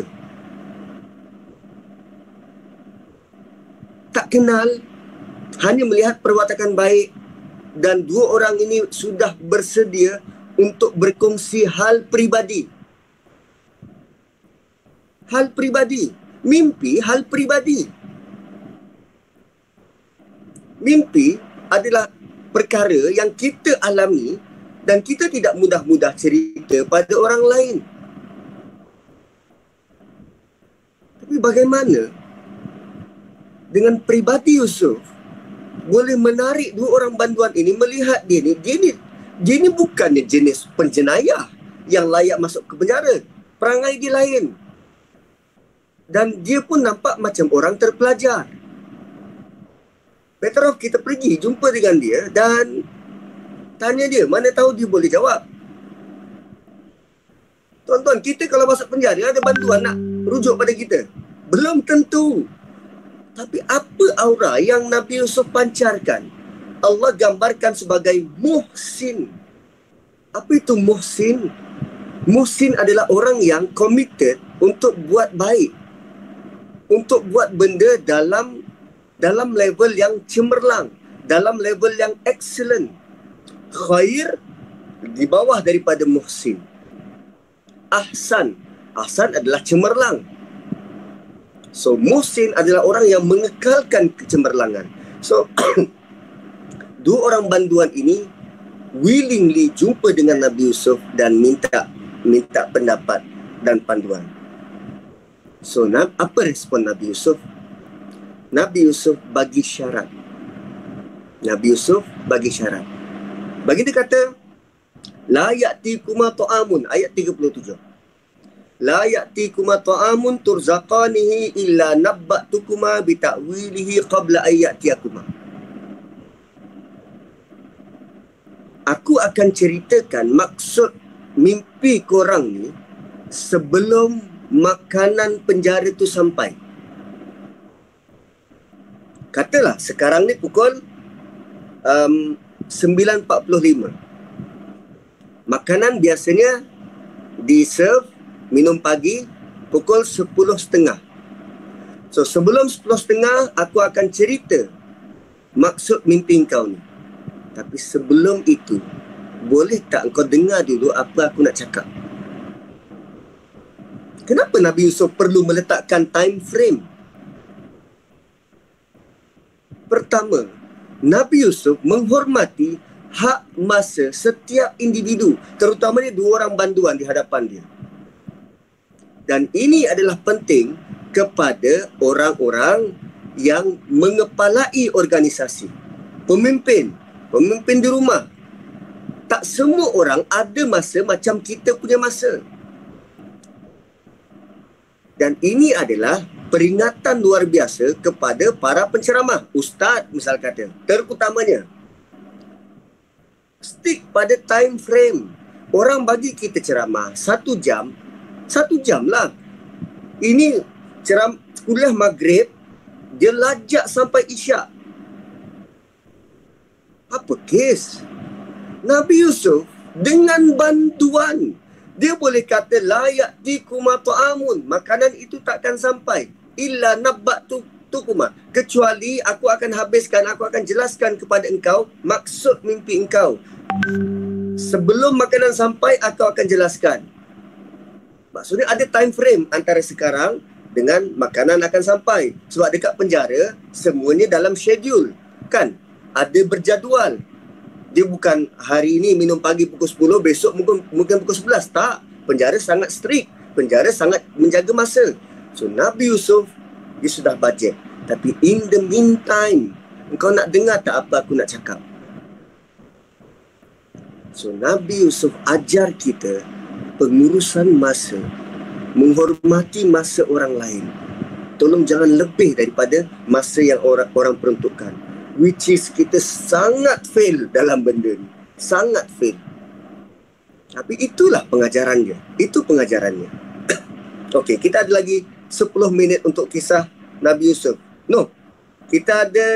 Speaker 2: Tak kenal, hanya melihat perwatakan baik, dan 2 orang ini sudah bersedia untuk berkongsi hal peribadi. Hal peribadi. Mimpi hal peribadi. Mimpi adalah perkara yang kita alami dan kita tidak mudah-mudah cerita pada orang lain. Tapi bagaimana dengan peribadi Yusuf boleh menarik 2 orang banduan ini melihat dia ni bukannya jenis penjenayah yang layak masuk ke penjara. Perangai dia lain. Dan dia pun nampak macam orang terpelajar. Better off kita pergi jumpa dengan dia dan tanya dia, mana tahu dia boleh jawab. Tuan-tuan, kita kalau masuk penjara ada bantuan nak rujuk pada kita? Belum tentu. Tapi apa aura yang Nabi Yusuf pancarkan? Allah gambarkan sebagai muhsin. Apa itu muhsin? Muhsin adalah orang yang committed untuk buat baik. Untuk buat benda dalam level yang cemerlang, dalam level yang excellent. Khair di bawah daripada muhsin. Ahsan adalah cemerlang. So muhsin adalah orang yang mengekalkan kecemerlangan. So 2 orang banduan ini willingly jumpa dengan Nabi Yusuf dan minta pendapat dan panduan. So apa respon Nabi Yusuf? Nabi Yusuf bagi syarat. Baginda kata, la ya'tikuma ta'amun, ayat 37. La ya'tikuma ta'amun turzaqanihi illa nabba'tukuma bita'wilihi qabla ayyatiyakuma. Aku akan ceritakan maksud mimpi korang ni sebelum makanan penjara tu sampai. Katalah sekarang ni pukul 9.45. Makanan biasanya di-serve minum pagi pukul 10.30. So sebelum 10.30 aku akan cerita maksud mimpi kau ni. Tapi sebelum itu, boleh tak engkau dengar dulu apa aku nak cakap? Kenapa Nabi Yusuf perlu meletakkan time frame? Pertama, Nabi Yusuf menghormati hak masa setiap individu, terutamanya 2 orang banduan di hadapan dia. Dan ini adalah penting kepada orang-orang yang mengepalai organisasi. Pemimpin di rumah. Tak semua orang ada masa macam kita punya masa. Dan ini adalah peringatan luar biasa kepada para penceramah. Ustaz misal kata, terutamanya. Stick pada time frame. Orang bagi kita ceramah 1 jam, 1 jam lah. Ini kuliah maghrib, dia lajak sampai isyak. Apa kes? Nabi Yusuf dengan bantuan, dia boleh kata la ya'tikuma ta'amun, makanan itu takkan sampai illa nabba'tukuma, kecuali aku akan habiskan, aku akan jelaskan kepada engkau maksud mimpi engkau. Sebelum makanan sampai, aku akan jelaskan. Maksudnya ada time frame antara sekarang dengan makanan akan sampai. Sebab dekat penjara, semuanya dalam schedule. Kan? Ada berjadual. Dia bukan hari ini minum pagi pukul 10, besok mungkin pukul 11. Tak. Penjara sangat strict. Penjara sangat menjaga masa. So, Nabi Yusuf, dia sudah budget. Tapi in the meantime, engkau nak dengar tak apa aku nak cakap? So, Nabi Yusuf ajar kita pengurusan masa, menghormati masa orang lain. Tolong jangan lebih daripada masa yang orang peruntukkan. Which is kita sangat fail dalam benda ni. Sangat fail. Tapi itulah pengajarannya. Itu pengajarannya. Okey, kita ada lagi 10 minit untuk kisah Nabi Yusuf. No. Kita ada...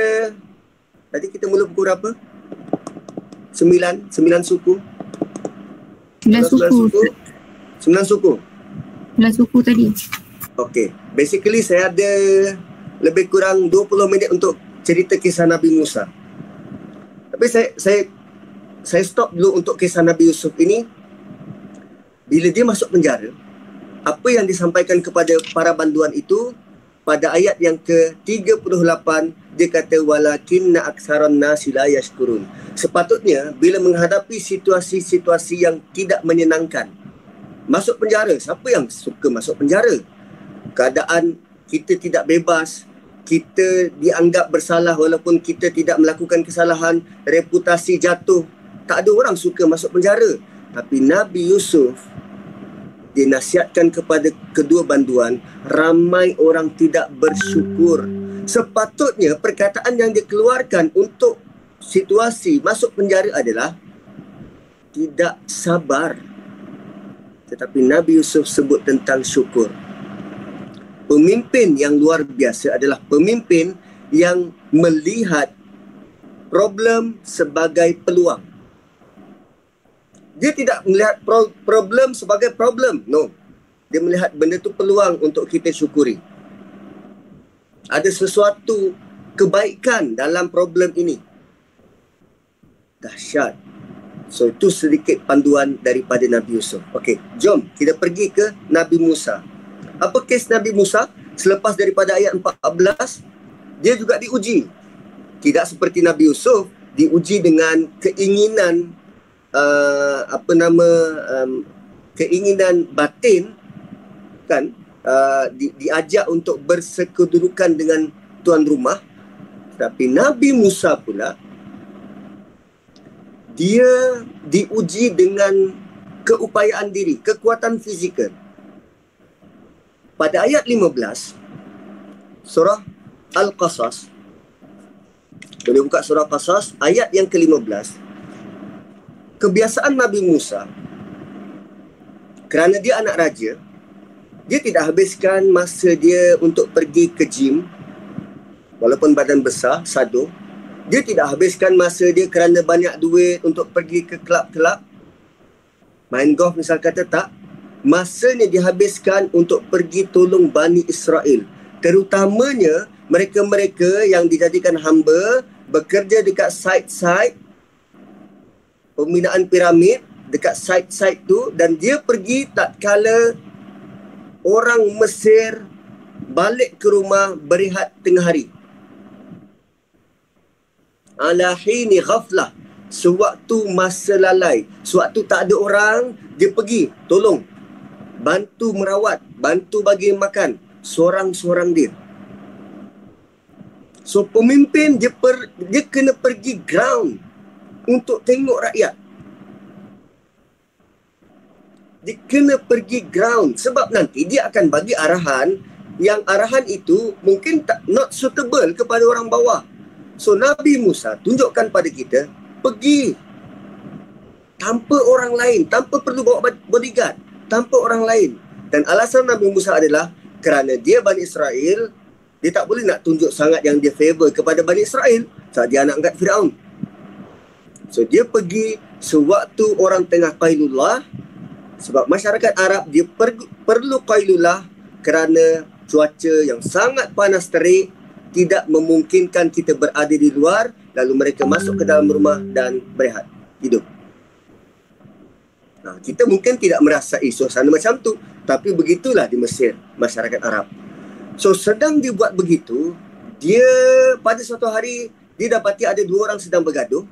Speaker 2: Tadi kita mula pukul berapa? 9 suku.
Speaker 3: 9 suku.
Speaker 2: 9 suku.
Speaker 3: 9 suku tadi.
Speaker 2: Okay. Basically saya ada lebih kurang 20 minit untuk cerita kisah Nabi Musa. Tapi saya stop dulu untuk kisah Nabi Yusuf ini. Bila dia masuk penjara, apa yang disampaikan kepada para banduan itu pada ayat yang ke-38, dia kata walakinna aktsaran nasi la yashkurun. Sepatutnya bila menghadapi situasi-situasi yang tidak menyenangkan, masuk penjara, siapa yang suka masuk penjara? Keadaan kita tidak bebas, kita dianggap bersalah walaupun kita tidak melakukan kesalahan, reputasi jatuh. Tak ada orang suka masuk penjara. Tapi Nabi Yusuf dinasihatkan kepada kedua banduan, ramai orang tidak bersyukur. Sepatutnya perkataan yang dikeluarkan untuk situasi masuk penjara adalah tidak sabar. Tetapi Nabi Yusuf sebut tentang syukur. Pemimpin yang luar biasa adalah pemimpin yang melihat problem sebagai peluang. Dia tidak melihat problem sebagai problem. No. Dia melihat benda itu peluang untuk kita syukuri. Ada sesuatu kebaikan dalam problem ini. Dahsyat. So itu sedikit panduan daripada Nabi Yusuf. Okey, jom kita pergi ke Nabi Musa. Apa kes Nabi Musa? Selepas daripada ayat 14, dia juga diuji. Tidak seperti Nabi Yusuf, diuji dengan keinginan keinginan batin, kan, diajak untuk bersekutukan dengan tuan rumah. Tapi Nabi Musa pula, dia diuji dengan keupayaan diri, kekuatan fizikal. Pada ayat 15 surah Al-Qasas, boleh buka surah Qasas ayat yang ke-15. Kebiasaan Nabi Musa, kerana dia anak raja, dia tidak habiskan masa dia untuk pergi ke gym, walaupun badan besar, sado. Dia tidak habiskan masa dia kerana banyak duit untuk pergi ke kelab-kelab, main golf misal kata, tak. Masanya dihabiskan untuk pergi tolong Bani Israel, terutamanya mereka-mereka yang dijadikan hamba, bekerja dekat site-site pembinaan piramid, dekat site-site tu. Dan dia pergi tak kala orang Mesir balik ke rumah berehat tengah hari. Ala hini ghaflah, sewaktu masa lalai, sewaktu tak ada orang, dia pergi tolong, bantu merawat, bantu bagi makan, seorang-seorang dia. So pemimpin dia kena pergi ground untuk tengok rakyat. Dia kena pergi ground sebab nanti dia akan bagi arahan, yang arahan itu mungkin not suitable kepada orang bawah. So Nabi Musa tunjukkan pada kita, pergi tanpa orang lain, tanpa perlu bawa bodyguard, tanpa orang lain. Dan alasan Nabi Musa adalah kerana dia Bani Israel, dia tak boleh nak tunjuk sangat yang dia favor kepada Bani Israel sebab dia anak angkat Firaun. So dia pergi sewaktu orang tengah qailullah, sebab masyarakat Arab dia perlu qailullah kerana cuaca yang sangat panas terik tidak memungkinkan kita berada di luar, lalu mereka masuk ke dalam rumah dan berehat, hidup. Nah, kita mungkin tidak merasai suasana macam tu, tapi begitulah di Mesir, masyarakat Arab. So sedang dibuat begitu, dia pada suatu hari dia dapati ada dua orang sedang bergaduh.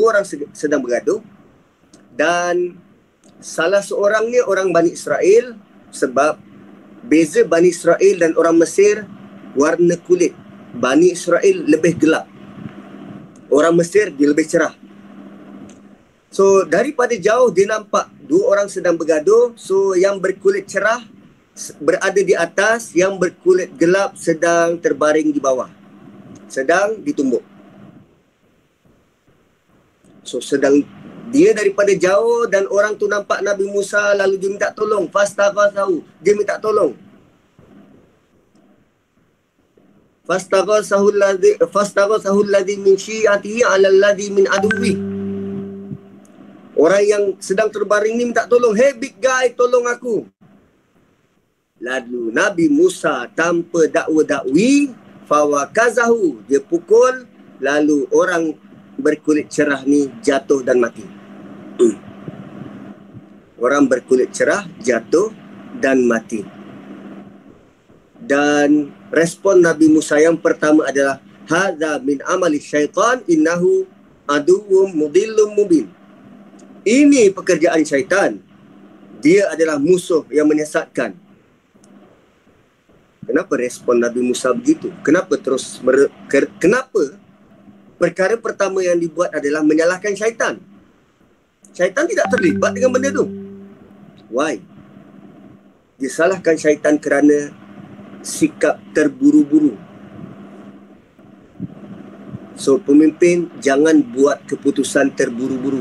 Speaker 2: Dan salah seorangnya orang Bani Israel, sebab beza Bani Israel dan orang Mesir warna kulit. Bani Israel lebih gelap, orang Mesir dia lebih cerah. So daripada jauh dia nampak dua orang sedang bergaduh. So yang berkulit cerah berada di atas, yang berkulit gelap sedang terbaring di bawah, sedang ditumbuk. So sedang dia daripada jauh dan orang tu nampak Nabi Musa, lalu dia minta tolong. Fastaghathahu, dia minta tolong. Fastaghathahu alladhi min syi'atihi 'ala alladhi min aduwwi. Orang yang sedang terbaring ni minta tolong. Hey big guy, tolong aku. Lalu Nabi Musa tanpa dakwa-dakwi, fawakazahu, dia pukul, lalu orang berkulit cerah ni jatuh dan mati. Orang berkulit cerah jatuh dan mati. Dan respon Nabi Musa yang pertama adalah hadza min amali syaitan innahu aduwwum mudillum mubin. Ini pekerjaan syaitan. Dia adalah musuh yang menyesatkan. Kenapa respon Nabi Musa begitu? Kenapa kenapa perkara pertama yang dibuat adalah menyalahkan syaitan? Syaitan tidak terlibat dengan benda tu. Why? Disalahkan syaitan kerana sikap terburu-buru. So, pemimpin jangan buat keputusan terburu-buru.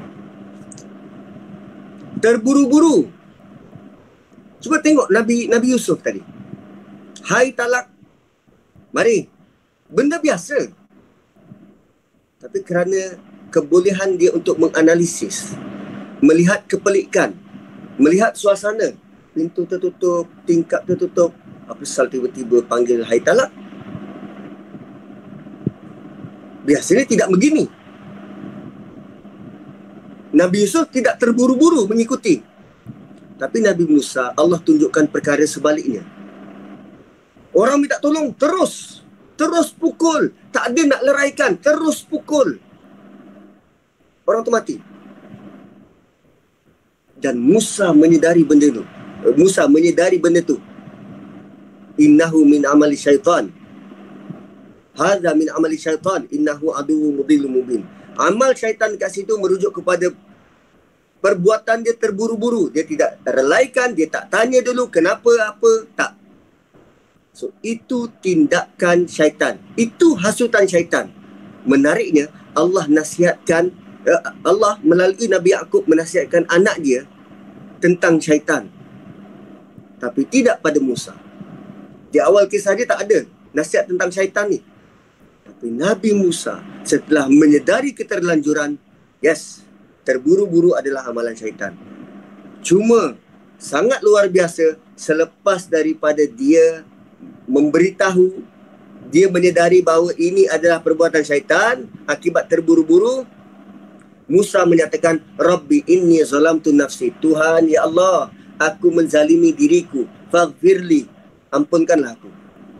Speaker 2: Terburu-buru. Cuba tengok Nabi Yusuf tadi. Hai talak. Mari. Benda biasa. Tapi kerana kebolehan dia untuk menganalisis, melihat kepelikan, melihat suasana, pintu tertutup, tingkap tertutup, apa pasal tiba-tiba panggil hai talak? Biasanya tidak begini. Nabi Yusuf tidak terburu-buru mengikuti. Tapi Nabi Musa, Allah tunjukkan perkara sebaliknya. Orang minta tolong, terus pukul. Tak ada nak leraikan, terus pukul. Orang tu mati. Dan Musa menyedari benda tu. Innahu min amali syaitan. Hadza min amali syaitan innahu aduwwum mudillum mubin. Amal syaitan kat situ merujuk kepada perbuatan dia terburu-buru. Dia tidak relaikan, dia tak tanya dulu kenapa apa, tak. So, itu tindakan syaitan. Itu hasutan syaitan. Menariknya, Allah nasihatkan, Allah melalui Nabi Yaqub menasihatkan anak dia tentang syaitan. Tapi tidak pada Musa. Di awal kisah dia tak ada nasihat tentang syaitan ni. Tapi Nabi Musa setelah menyedari keterlanjuran, yes, terburu-buru adalah amalan syaitan. Cuma sangat luar biasa selepas daripada dia memberitahu, dia menyedari bahawa ini adalah perbuatan syaitan akibat terburu-buru, Musa menyatakan, Rabbi inni zalamtu nafsi. Tuhan, ya Allah, aku menzalimi diriku. Faghfirli, ampunkanlah aku.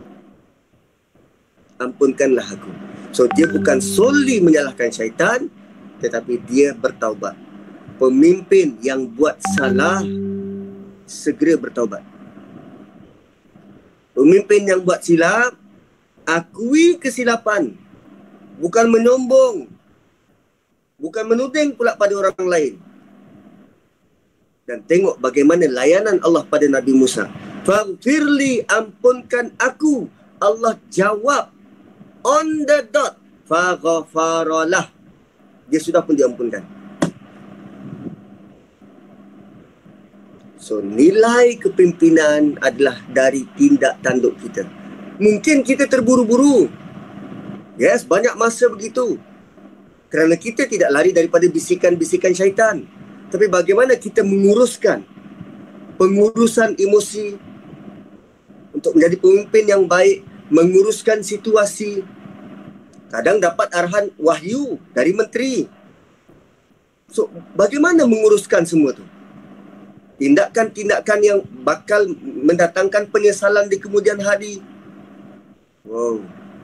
Speaker 2: Ampunkanlah aku. So, dia bukan solely menyalahkan syaitan, tetapi dia bertaubat. Pemimpin yang buat salah, segera bertaubat. Pemimpin yang buat silap, akui kesilapan. Bukan menyombong. Bukan menuding pula pada orang lain. Dan tengok bagaimana layanan Allah pada Nabi Musa. Faghfirli, ampunkan aku. Allah jawab on the dot. Faghfaralah. Dia sudah pun diampunkan. So, nilai kepimpinan adalah dari tindak tanduk kita. Mungkin kita terburu-buru. Yes, banyak masa begitu. Kerana kita tidak lari daripada bisikan-bisikan syaitan. Tapi bagaimana kita menguruskan pengurusan emosi untuk menjadi pemimpin yang baik, menguruskan situasi. Kadang dapat arahan wahyu dari menteri. So, bagaimana menguruskan semua tu? Tindakan-tindakan yang bakal mendatangkan penyesalan di kemudian hari. Wow.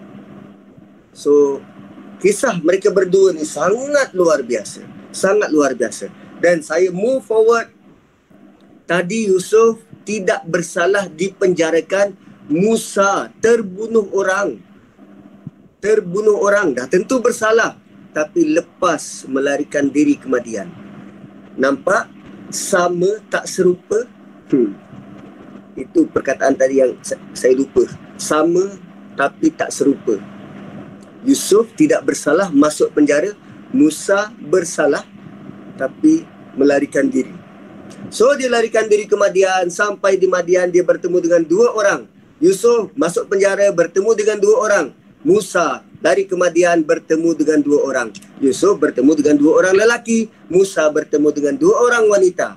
Speaker 2: So, kisah mereka berdua ni sangat luar biasa. Sangat luar biasa. Dan saya move forward. Tadi Yusuf tidak bersalah dipenjarakan. Musa terbunuh orang. Terbunuh orang. Dah tentu bersalah. Tapi lepas melarikan diri ke Madian. Nampak? Sama tak serupa? Itu perkataan tadi yang saya lupa. Sama tapi tak serupa. Yusuf tidak bersalah masuk penjara. Musa bersalah tapi melarikan diri. So, dia larikan diri ke Madian. Sampai di Madian dia bertemu dengan dua orang. Yusuf masuk penjara bertemu dengan dua orang. Musa lari ke Madian, bertemu dengan 2 orang. Yusuf bertemu dengan 2 orang lelaki, Musa bertemu dengan 2 orang wanita.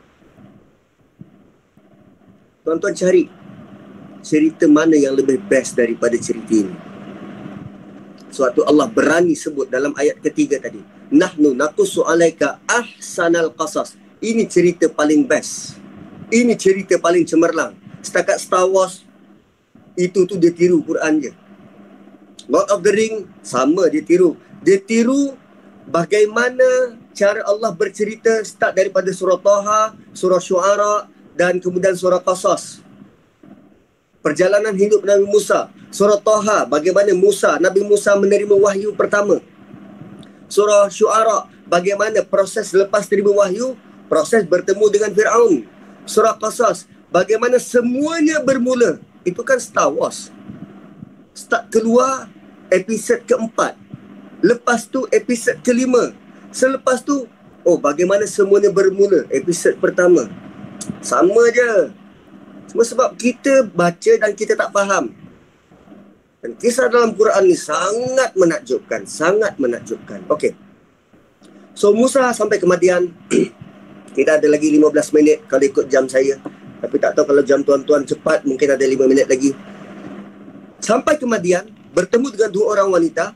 Speaker 2: Tuan-tuan cari cerita mana yang lebih best daripada cerita ini. Suatu Allah berani sebut dalam ayat ketiga tadi, nahnu naqussu alaika ahsanal qasas. Ini cerita paling best. Ini cerita paling cemerlang. Setakat Star Wars, itu tu dia tiru Quran je. Lord of the Ring, sama dia tiru. Dia tiru bagaimana cara Allah bercerita start daripada surah Taha, surah Syu'ara dan kemudian surah Qasas. Perjalanan hidup Nabi Musa. Surah Taha, bagaimana Nabi Musa menerima wahyu pertama. Surah Syu'ara, bagaimana proses lepas terima wahyu, proses bertemu dengan Fir'aun. Surah Qasas, bagaimana semuanya bermula. Itu kan Star Wars. Start keluar episod keempat. Lepas tu episod kelima. Selepas tu, bagaimana semuanya bermula. Episod pertama. Sama je. Cuma sebab kita baca dan kita tak faham. Dan kisah dalam Quran ni sangat menakjubkan. Sangat menakjubkan. Okey. So Musa sampai ke Madian. Kita ada lagi 15 minit kalau ikut jam saya. Tapi tak tahu kalau jam tuan-tuan cepat, mungkin ada 5 minit lagi. Sampai ke Madian, bertemu dengan 2 orang wanita.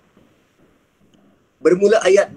Speaker 2: Bermula ayat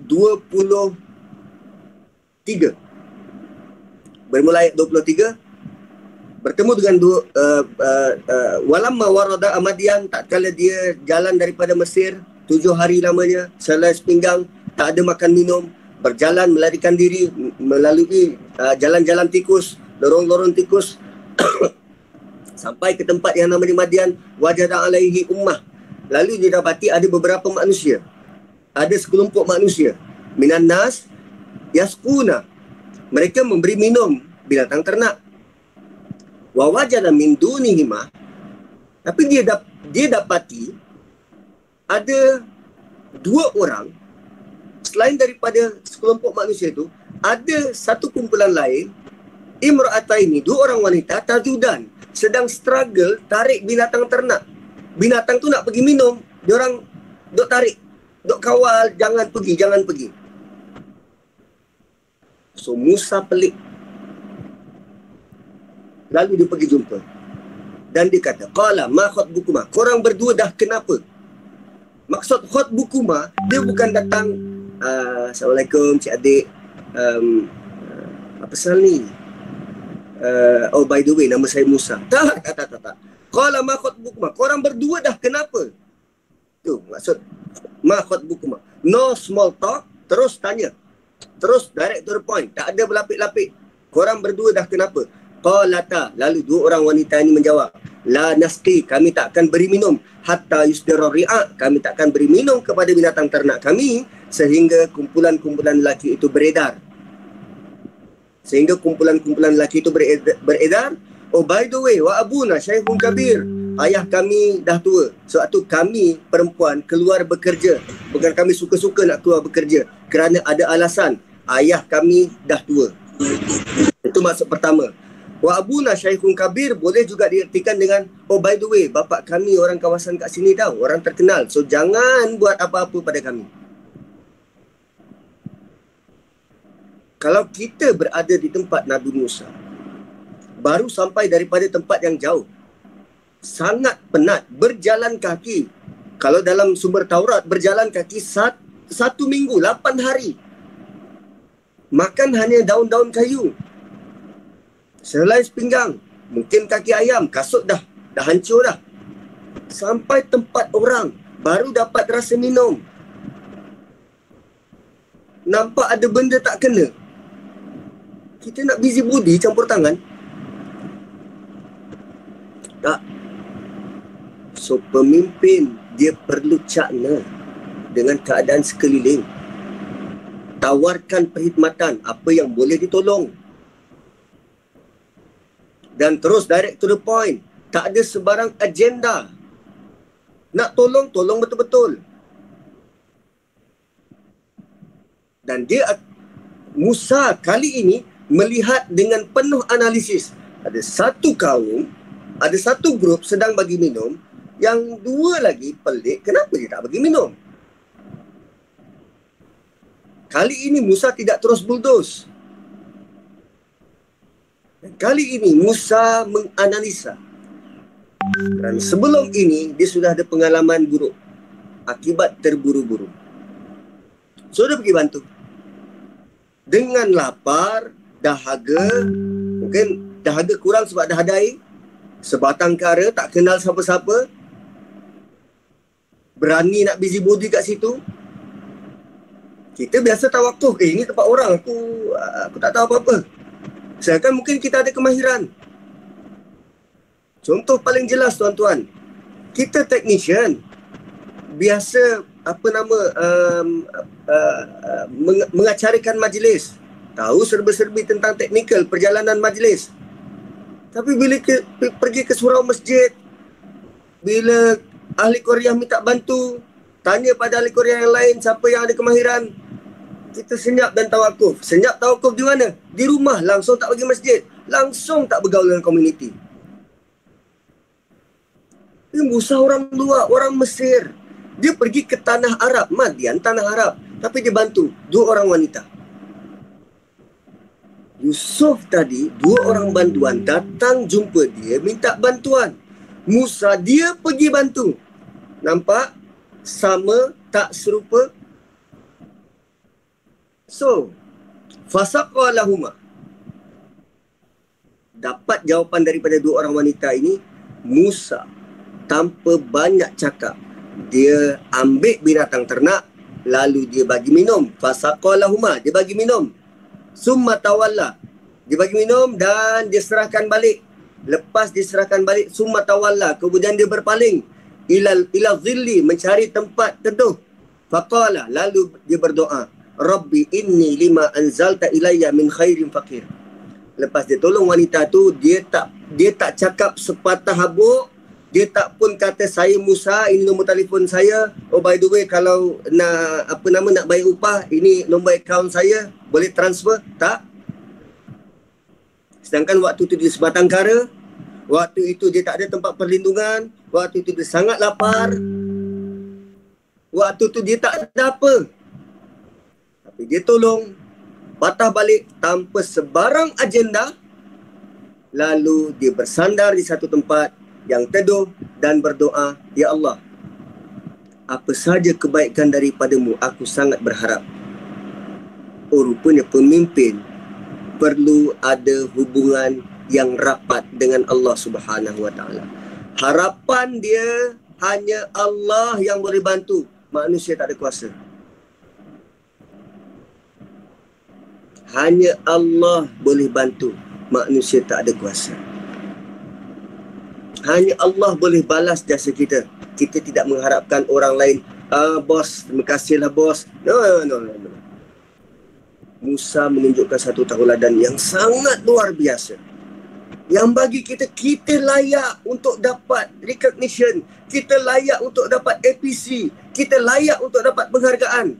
Speaker 2: 23. Bermula ayat 23. Bertemu dengan walamma warada Madian, tak kala dia jalan daripada Mesir 7 hari lamanya, selai sepinggang, tak ada makan minum, berjalan melarikan diri melalui jalan-jalan tikus, lorong-lorong tikus sampai ke tempat yang namanya Madian. Wajada alaihi ummah, lalu dia dapati ada beberapa manusia, ada sekelompok manusia, minan nas yaskuna, mereka memberi minum binatang ternak. Wa wajada min dunihima, tapi dia dapati ada 2 orang selain daripada sekelompok manusia itu, ada satu kumpulan lain, imra'ataini, 2 orang wanita, tajudan, sedang struggle tarik binatang ternak. Binatang tu nak pergi minum, diorang duk tarik, duk kawal, jangan pergi. So Musa pelik. Lalu dia pergi jumpa. Dan dia kata, qala ma khatbukuma, korang berdua dah kenapa? Maksud khatbukuma, dia bukan datang, Assalamualaikum cik adik, apa pasal ni? By the way, nama saya Musa. Tak. Qala ma khatbukuma, korang berdua dah kenapa? Tu maksud ma khatbukuma. No small talk, terus tanya. Terus direct to the point, tak ada berlapik-lapik. Korang berdua dah kenapa? Qalata, lalu 2 orang wanita ini menjawab, la nasqi, kami tak akan beri minum, hatta yusdira ri'a, kami tak akan beri minum kepada binatang ternak kami sehingga kumpulan-kumpulan lelaki itu beredar. Oh by the way, wa abuna syaihun kabir, ayah kami dah tua. Sebab tu kami perempuan keluar bekerja. Bukan kami suka-suka nak keluar bekerja, kerana ada alasan, ayah kami dah tua. Itu maksud pertama. Wa abuna syaihun kabir boleh juga diertikan dengan, by the way, bapa kami orang kawasan kat sini tau, orang terkenal, so jangan buat apa-apa pada kami. Kalau kita berada di tempat Nabi Musa, baru sampai daripada tempat yang jauh, sangat penat, berjalan kaki. Kalau dalam sumber Taurat, berjalan kaki 1 minggu, 8 hari. Makan hanya daun-daun kayu, selai sepinggang, mungkin kaki ayam, kasut dah hancur dah. Sampai tempat orang, baru dapat rasa minum. Nampak ada benda tak kena, kita nak busy body campur tangan? Tak. So pemimpin, dia perlu cakna dengan keadaan sekeliling. Tawarkan perkhidmatan, apa yang boleh ditolong. Dan terus direct to the point. Tak ada sebarang agenda. Nak tolong betul-betul. Dan Musa kali ini melihat dengan penuh analisis. Ada satu kaum, ada satu grup sedang bagi minum. Yang dua lagi pelik, kenapa dia tak bagi minum? Kali ini Musa tidak terus bulldoze. Kali ini Musa menganalisa. Dan sebelum ini dia sudah ada pengalaman buruk akibat terburu-buru. So dia pergi bantu. Dengan lapar, dahaga, mungkin dahaga kurang sebab dah ada air, sebatang kara, tak kenal siapa-siapa, berani nak busybody kat situ. Kita biasa tawakuf, ini tempat orang, aku tak tahu apa-apa. Sedangkan mungkin kita ada kemahiran. Contoh paling jelas tuan-tuan, kita technician biasa mengacarakan majlis, tahu serba-serbi tentang teknikal perjalanan majlis. Tapi bila pergi ke surau masjid, bila ahli Korea minta bantu, tanya pada ahli Korea yang lain siapa yang ada kemahiran, kita senyap dan tawakuf. Senyap tawakuf di mana? Di rumah, langsung tak pergi masjid, langsung tak bergaul dengan komuniti. Ini Musa orang luar, orang Mesir. Dia pergi ke tanah Arab, Madian tanah Arab, tapi dia bantu 2 orang wanita. Yusuf tadi, 2 orang bantuan datang jumpa dia, minta bantuan. Musa dia pergi bantu. Nampak? Sama tak serupa? So, fasaqa lahuma. Dapat jawapan daripada 2 orang wanita ini, Musa tanpa banyak cakap, dia ambil binatang ternak, lalu dia bagi minum. Fasaqa lahuma, dia bagi minum. Summa tawalla, dia bagi minum dan dia serahkan balik. Lepas diserahkan balik, summa tawalla, kemudian dia berpaling ila zilli, mencari tempat teduh. Faqala, lalu dia berdoa, Rabbi inni lima anzalta ilayya min khairin faqir. Lepas dia tolong wanita tu, dia tak cakap sepatah habuk, dia tak pun kata saya Musa, ini nombor telefon saya, oh by the way kalau nak nak bayar upah, ini nombor akaun saya, boleh transfer? Tak. Sedangkan waktu itu dia sebatang kara, waktu itu dia tak ada tempat perlindungan, waktu itu dia sangat lapar, waktu itu dia tak ada apa. Tapi dia tolong, patah balik tanpa sebarang agenda, lalu dia bersandar di satu tempat yang teduh dan berdoa, Ya Allah, apa saja kebaikan daripadamu, aku sangat berharap. Oh, rupanya pemimpin perlu ada hubungan yang rapat dengan Allah Subhanahu Wa Taala. Harapan dia hanya Allah yang boleh bantu, manusia tak ada kuasa. Hanya Allah boleh bantu, manusia tak ada kuasa. Hanya Allah boleh balas jasa kita. Kita tidak mengharapkan orang lain, bos, terima kasihlah bos. No. Musa menunjukkan satu tauladan yang sangat luar biasa. Yang bagi kita layak untuk dapat recognition. Kita layak untuk dapat APC. Kita layak untuk dapat penghargaan.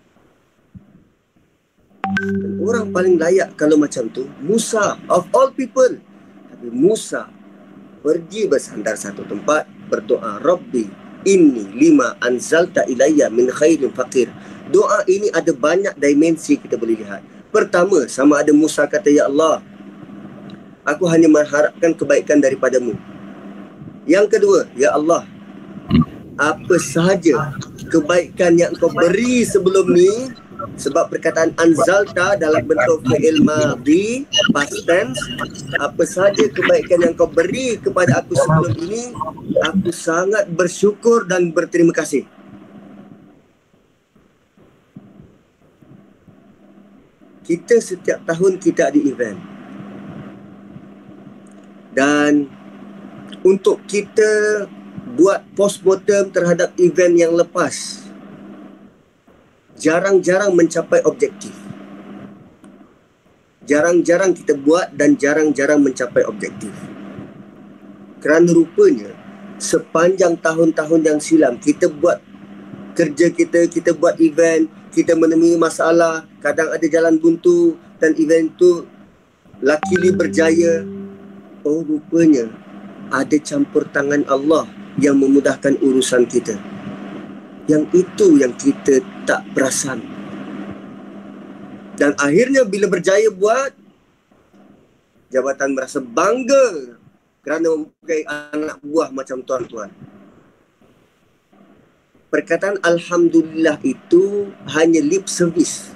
Speaker 2: Dan orang paling layak kalau macam tu, Musa, of all people. Tapi Musa pergi bersandar satu tempat, berdoa, Rabbi inni lima anzalta ilayya min khairin faqir. Doa ini ada banyak dimensi kita boleh lihat. Pertama, sama ada Musa kata, Ya Allah, aku hanya mengharapkan kebaikan daripadamu. Yang kedua, Ya Allah, apa sahaja kebaikan yang kau beri sebelum ni, sebab perkataan anzalta dalam bentuk fi'il madhi, past tense, apa sahaja kebaikan yang kau beri kepada aku sebelum ini, aku sangat bersyukur dan berterima kasih. Kita setiap tahun kita ada event. Dan untuk kita buat postmortem terhadap event yang lepas, jarang-jarang mencapai objektif. Jarang-jarang kita buat dan jarang-jarang mencapai objektif. Kerana rupanya sepanjang tahun-tahun yang silam kita buat kerja kita buat event, kita menemui masalah, kadang ada jalan buntu dan event tu luckily berjaya. Oh, rupanya ada campur tangan Allah yang memudahkan urusan kita. Yang itu yang kita tak perasan. Dan akhirnya bila berjaya buat, jabatan merasa bangga kerana mempunyai anak buah macam tuan-tuan. Perkataan Alhamdulillah itu hanya lip service.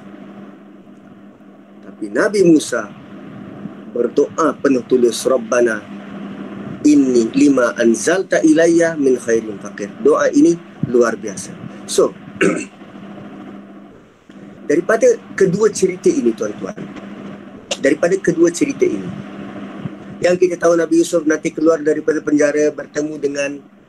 Speaker 2: Tapi Nabi Musa berdoa penuh tulus, Rabbana inni lima anzalta ilayya min khairin faqir. Doa ini luar biasa. So, daripada kedua cerita ini tuan-tuan, daripada kedua cerita ini, yang kita tahu Nabi Yusuf nanti keluar daripada penjara, bertemu dengan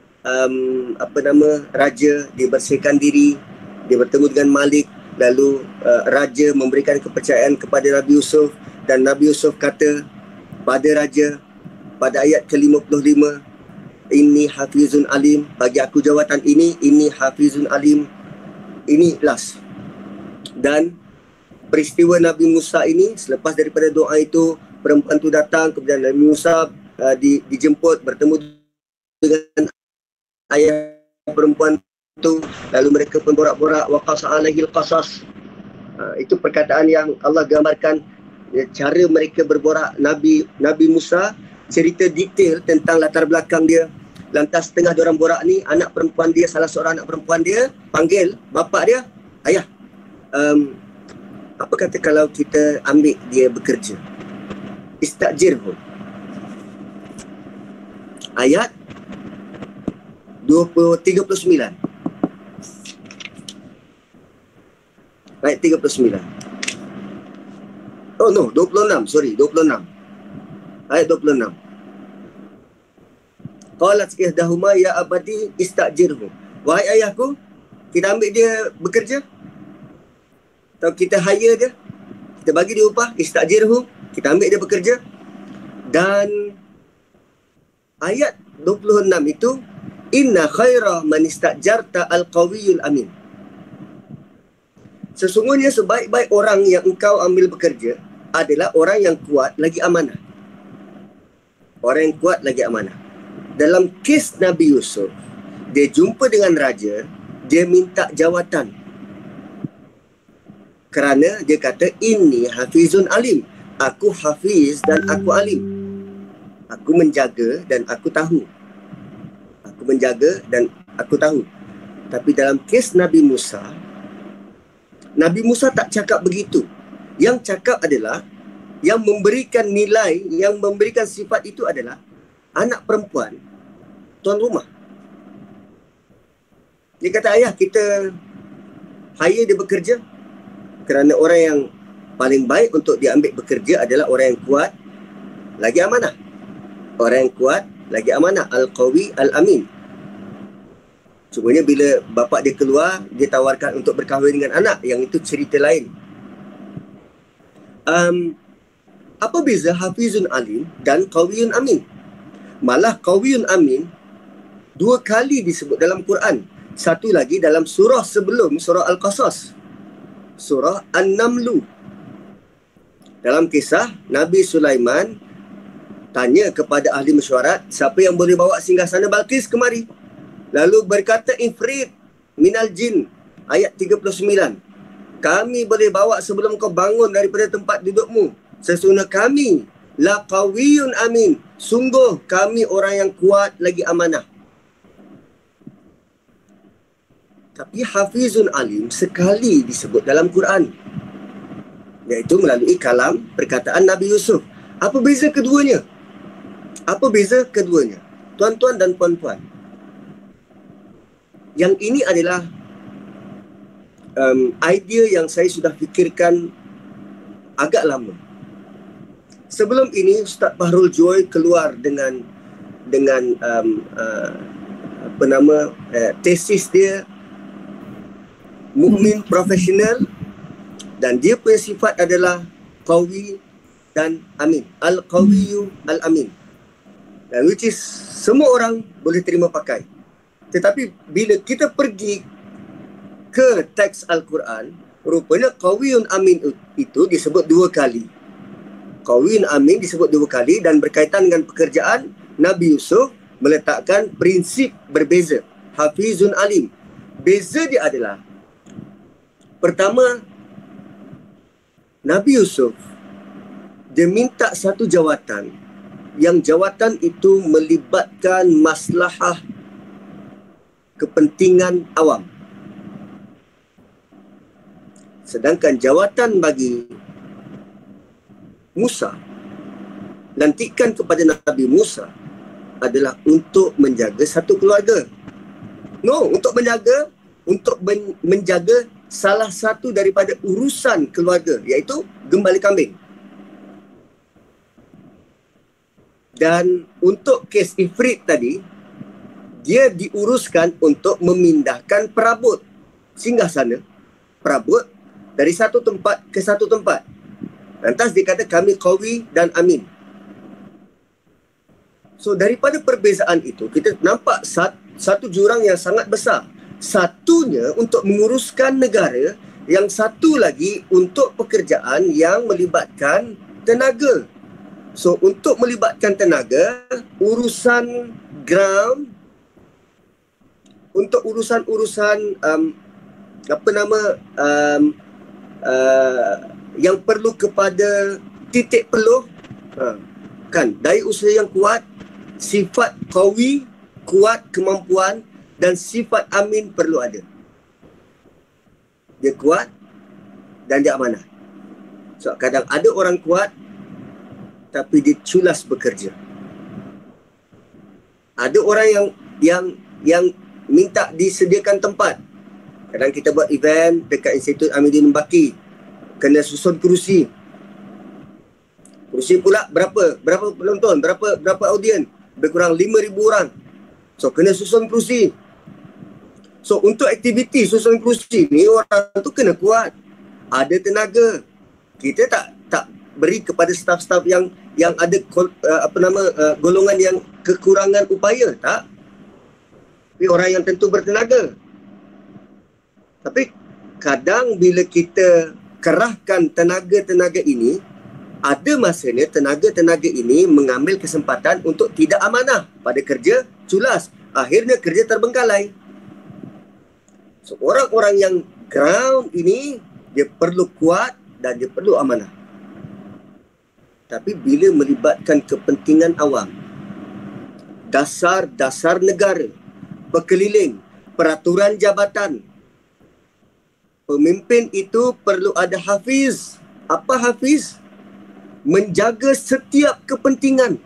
Speaker 2: raja, dia bersihkan diri, dia bertemu dengan Malik, lalu raja memberikan kepercayaan kepada Nabi Yusuf, dan Nabi Yusuf kata pada raja pada ayat ke-55, inni hafizun alim, bagi aku jawatan ini, inni hafizun alim, ini last. Dan peristiwa Nabi Musa ini, selepas daripada doa itu, perempuan itu datang, kemudian Nabi Musa dijemput, bertemu dengan ayah perempuan itu, lalu mereka pun borak-borak, wa qasa alaihil qasas. Itu perkataan yang Allah gambarkan cara mereka berborak. Nabi Musa cerita detail tentang latar belakang dia. Lantas tengah diorang borak ni, anak perempuan dia, salah seorang anak perempuan dia panggil bapak dia, ayah, apa kata kalau kita ambil dia bekerja? Istajirhu. Ayat 39. Ayat 39. Oh no, 26. Sorry, 26. Ayat 26. Qalat ihdahuma ya abadi istajirhu. Wahai ayahku, kita ambil dia bekerja? Atau kita hire dia? Kita bagi dia upah, istajirhu, kita ambil dia bekerja? Dan ayat 26 itu, inna khaira man istajarta al-qawiyul amin. Sesungguhnya sebaik-baik orang yang engkau ambil bekerja adalah orang yang kuat lagi amanah. Orang yang kuat lagi amanah. Dalam kes Nabi Yusuf, dia jumpa dengan raja, dia minta jawatan. Kerana dia kata, inni hafizun alim. Aku hafiz dan aku alim. Aku menjaga dan aku tahu. Aku menjaga dan aku tahu. Tapi dalam kes Nabi Musa tak cakap begitu. Yang cakap adalah, yang memberikan nilai, yang memberikan sifat itu adalah anak perempuan tuan rumah. Dia kata, ayah, kita hire dia bekerja kerana orang yang paling baik untuk diambil bekerja adalah orang yang kuat lagi amanah. Orang yang kuat lagi amanah, al-qawi al-amin. Cumanya bila bapak dia keluar, dia tawarkan untuk berkahwin dengan anak, yang itu cerita lain. Apa beza hafizun alim dan qawiyun amin? Malah qawiyun amin 2 kali disebut dalam Quran. Satu lagi dalam surah sebelum surah Al-Qasas, surah An-Namlu. Dalam kisah Nabi Sulaiman tanya kepada ahli mesyuarat, siapa yang boleh bawa singgasana Balqis kemari? Lalu berkata Ifrit minal jin, ayat 39, kami boleh bawa sebelum kau bangun daripada tempat dudukmu. Sesungguhnya kami la qawiyun amin, sungguh kami orang yang kuat lagi amanah. Tapi hafizun alim sekali disebut dalam Quran, iaitu melalui kalam perkataan Nabi Yusuf. Apa beza keduanya? Apa beza keduanya? Tuan-tuan dan puan-puan, yang ini adalah idea yang saya sudah fikirkan agak lama. Sebelum ini Ustaz Bahrul Joy keluar dengan tesis dia, mukmin profesional, dan dia punya sifat adalah qawi dan amin. Al-qawiyu al-amin. Dan which is semua orang boleh terima pakai. Tetapi bila kita pergi ke teks Al-Quran, rupanya qawiyun amin itu disebut 2 kali. Qawiyun amin disebut 2 kali dan berkaitan dengan pekerjaan Nabi Yusuf meletakkan prinsip berbeza. Hafizun alim. Beza dia adalah, pertama, Nabi Yusuf dia minta satu jawatan yang jawatan itu melibatkan maslahah kepentingan awam. Sedangkan jawatan bagi Musa, lantikan kepada Nabi Musa adalah untuk menjaga satu keluarga. No, untuk menjaga salah satu daripada urusan keluarga, iaitu gembala kambing. Dan untuk kes Ifrit tadi, dia diuruskan untuk memindahkan perabot singgasana, perabot dari satu tempat ke satu tempat. Lantas dia kata kami qawi dan amin. So daripada perbezaan itu, kita nampak satu jurang yang sangat besar. Satunya untuk menguruskan negara, yang satu lagi untuk pekerjaan yang melibatkan tenaga. So untuk melibatkan tenaga, urusan ground, untuk urusan-urusan yang perlu kepada titik peluh, kan, daya usaha yang kuat, sifat qawi, kuat kemampuan, dan sifat amin perlu ada. Dia kuat dan dia amanah. So kadang ada orang kuat tapi dia culas bekerja. Ada orang yang minta disediakan tempat. Kadang kita buat event dekat Institut Amiruddin Baki, kena susun kerusi. Kerusi pula berapa penonton, berapa audien? Lebih kurang 5,000 orang. So kena susun kerusi. So untuk aktiviti susun kerusi ni, orang tu kena kuat, ada tenaga. Kita tak beri kepada staf-staf yang ada golongan yang kekurangan upaya, tak. Tapi orang yang tentu bertenaga. Tapi kadang bila kita kerahkan tenaga-tenaga ini, ada masanya tenaga-tenaga ini mengambil kesempatan untuk tidak amanah pada kerja culas. Akhirnya kerja terbengkalai. So, orang-orang yang ground ini, dia perlu kuat dan dia perlu amanah. Tapi bila melibatkan kepentingan awam, dasar negara, pekeliling, peraturan jabatan, pemimpin itu perlu ada hafiz. Apa hafiz? Menjaga setiap kepentingan.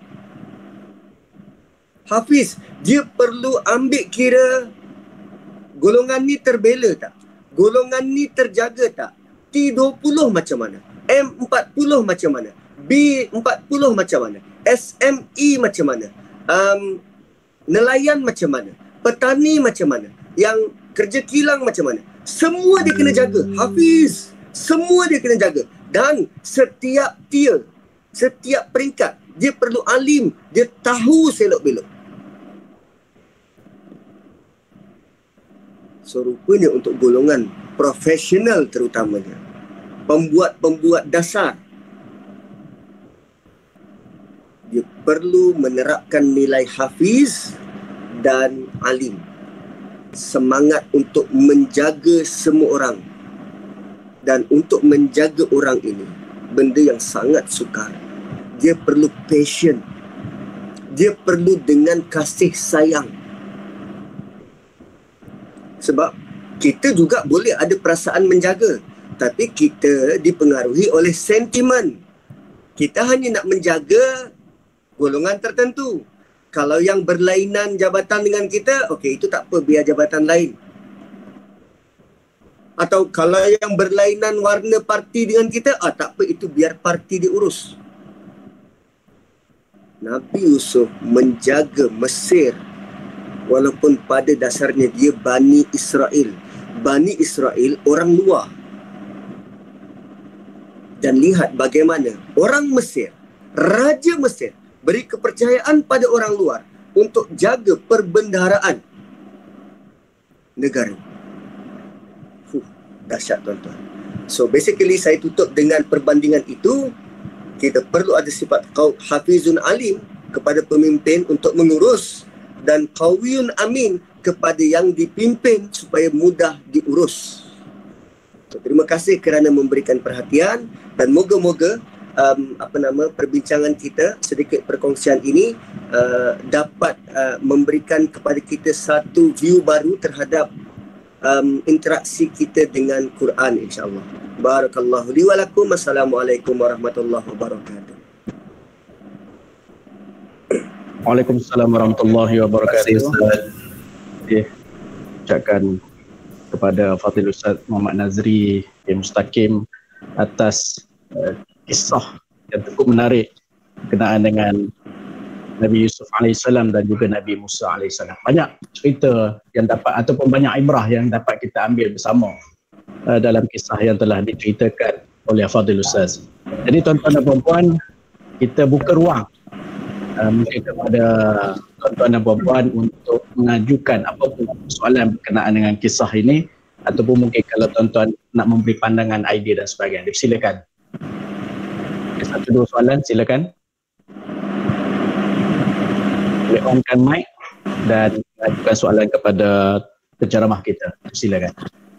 Speaker 2: Hafiz, dia perlu ambil kira golongan ni terbela tak? Golongan ni terjaga tak? T20 macam mana? M40 macam mana? B40 macam mana? SME macam mana? Nelayan macam mana? Petani macam mana? Yang kerja kilang macam mana? Semua dia kena jaga. Hafiz, semua dia kena jaga. Dan setiap tier, setiap peringkat, dia perlu alim. Dia tahu selok-belok. So rupanya untuk golongan profesional terutamanya, pembuat dasar, dia perlu menerapkan nilai hafiz dan alim. Semangat untuk menjaga semua orang. Dan untuk menjaga orang ini, benda yang sangat sukar. Dia perlu passion. Dia perlu dengan kasih sayang. Sebab kita juga boleh ada perasaan menjaga, tapi kita dipengaruhi oleh sentimen. Kita hanya nak menjaga golongan tertentu. Kalau yang berlainan jabatan dengan kita, okey, itu tak apa, biar jabatan lain. Atau kalau yang berlainan warna parti dengan kita, tak apa, itu biar parti diurus. Nabi Yusuf menjaga Mesir, walaupun pada dasarnya dia Bani Israel. Bani Israel orang luar. Dan lihat bagaimana orang Mesir, Raja Mesir, beri kepercayaan pada orang luar untuk jaga perbendaharaan negara. Dahsyat tuan-tuan. So basically saya tutup dengan perbandingan itu. Kita perlu ada sifat hafizun alim kepada pemimpin untuk mengurus dan qawiyun amin kepada yang dipimpin supaya mudah diurus. So, terima kasih kerana memberikan perhatian dan moga-moga perbincangan kita, sedikit perkongsian ini dapat memberikan kepada kita satu view baru terhadap interaksi kita dengan Quran, insya-Allah. Barakallahu li wa lakum. Assalamualaikum warahmatullahi wabarakatuh.
Speaker 1: Waalaikumsalam warahmatullahi wabarakatuh. Ucapkan kepada Fadil Ustaz Muhammad Nazri bin Mustaqim atas kisah yang cukup menarik berkenaan dengan Nabi Yusuf AS dan juga Nabi Musa AS. Banyak cerita yang dapat ataupun banyak ibrah yang dapat kita ambil bersama dalam kisah yang telah diceritakan oleh Fadil Ustaz. Jadi tuan-tuan dan puan-puan, kita buka ruang mungkin kepada tuan-tuan dan puan-puan untuk mengajukan apapun soalan berkenaan dengan kisah ini, ataupun mungkin kalau tuan-tuan nak memberi pandangan, idea dan sebagainya. Silakan. Satu dua soalan, silakan. Boleh onkan mic dan ajukan soalan kepada penceramah kita. Silakan.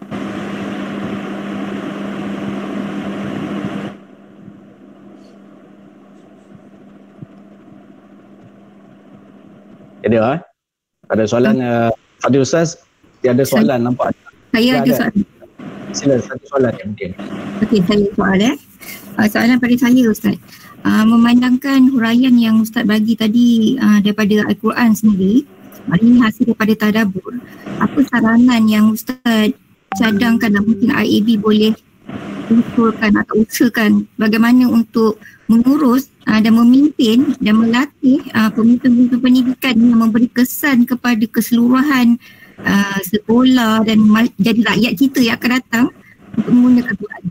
Speaker 1: Ada soalan Fadil Ustaz? Dia ada soalan, nampak?
Speaker 3: Saya ada soalan.
Speaker 1: Silakan, satu soalan ya mungkin.
Speaker 3: Okey, saya soalan. Soalan pada saya, Ustaz. Memandangkan huraian yang Ustaz bagi tadi daripada Al-Quran sendiri, ini hasil daripada tadabbur. Apa saranan yang Ustaz cadangkan dan mungkin IAB boleh usulkan atau usahakan bagaimana untuk mengurus dan memimpin dan melatih pemimpin-pemimpin pendidikan yang memberi kesan kepada keseluruhan sekolah dan jadi rakyat kita yang akan datang untuk menggunakan Quran.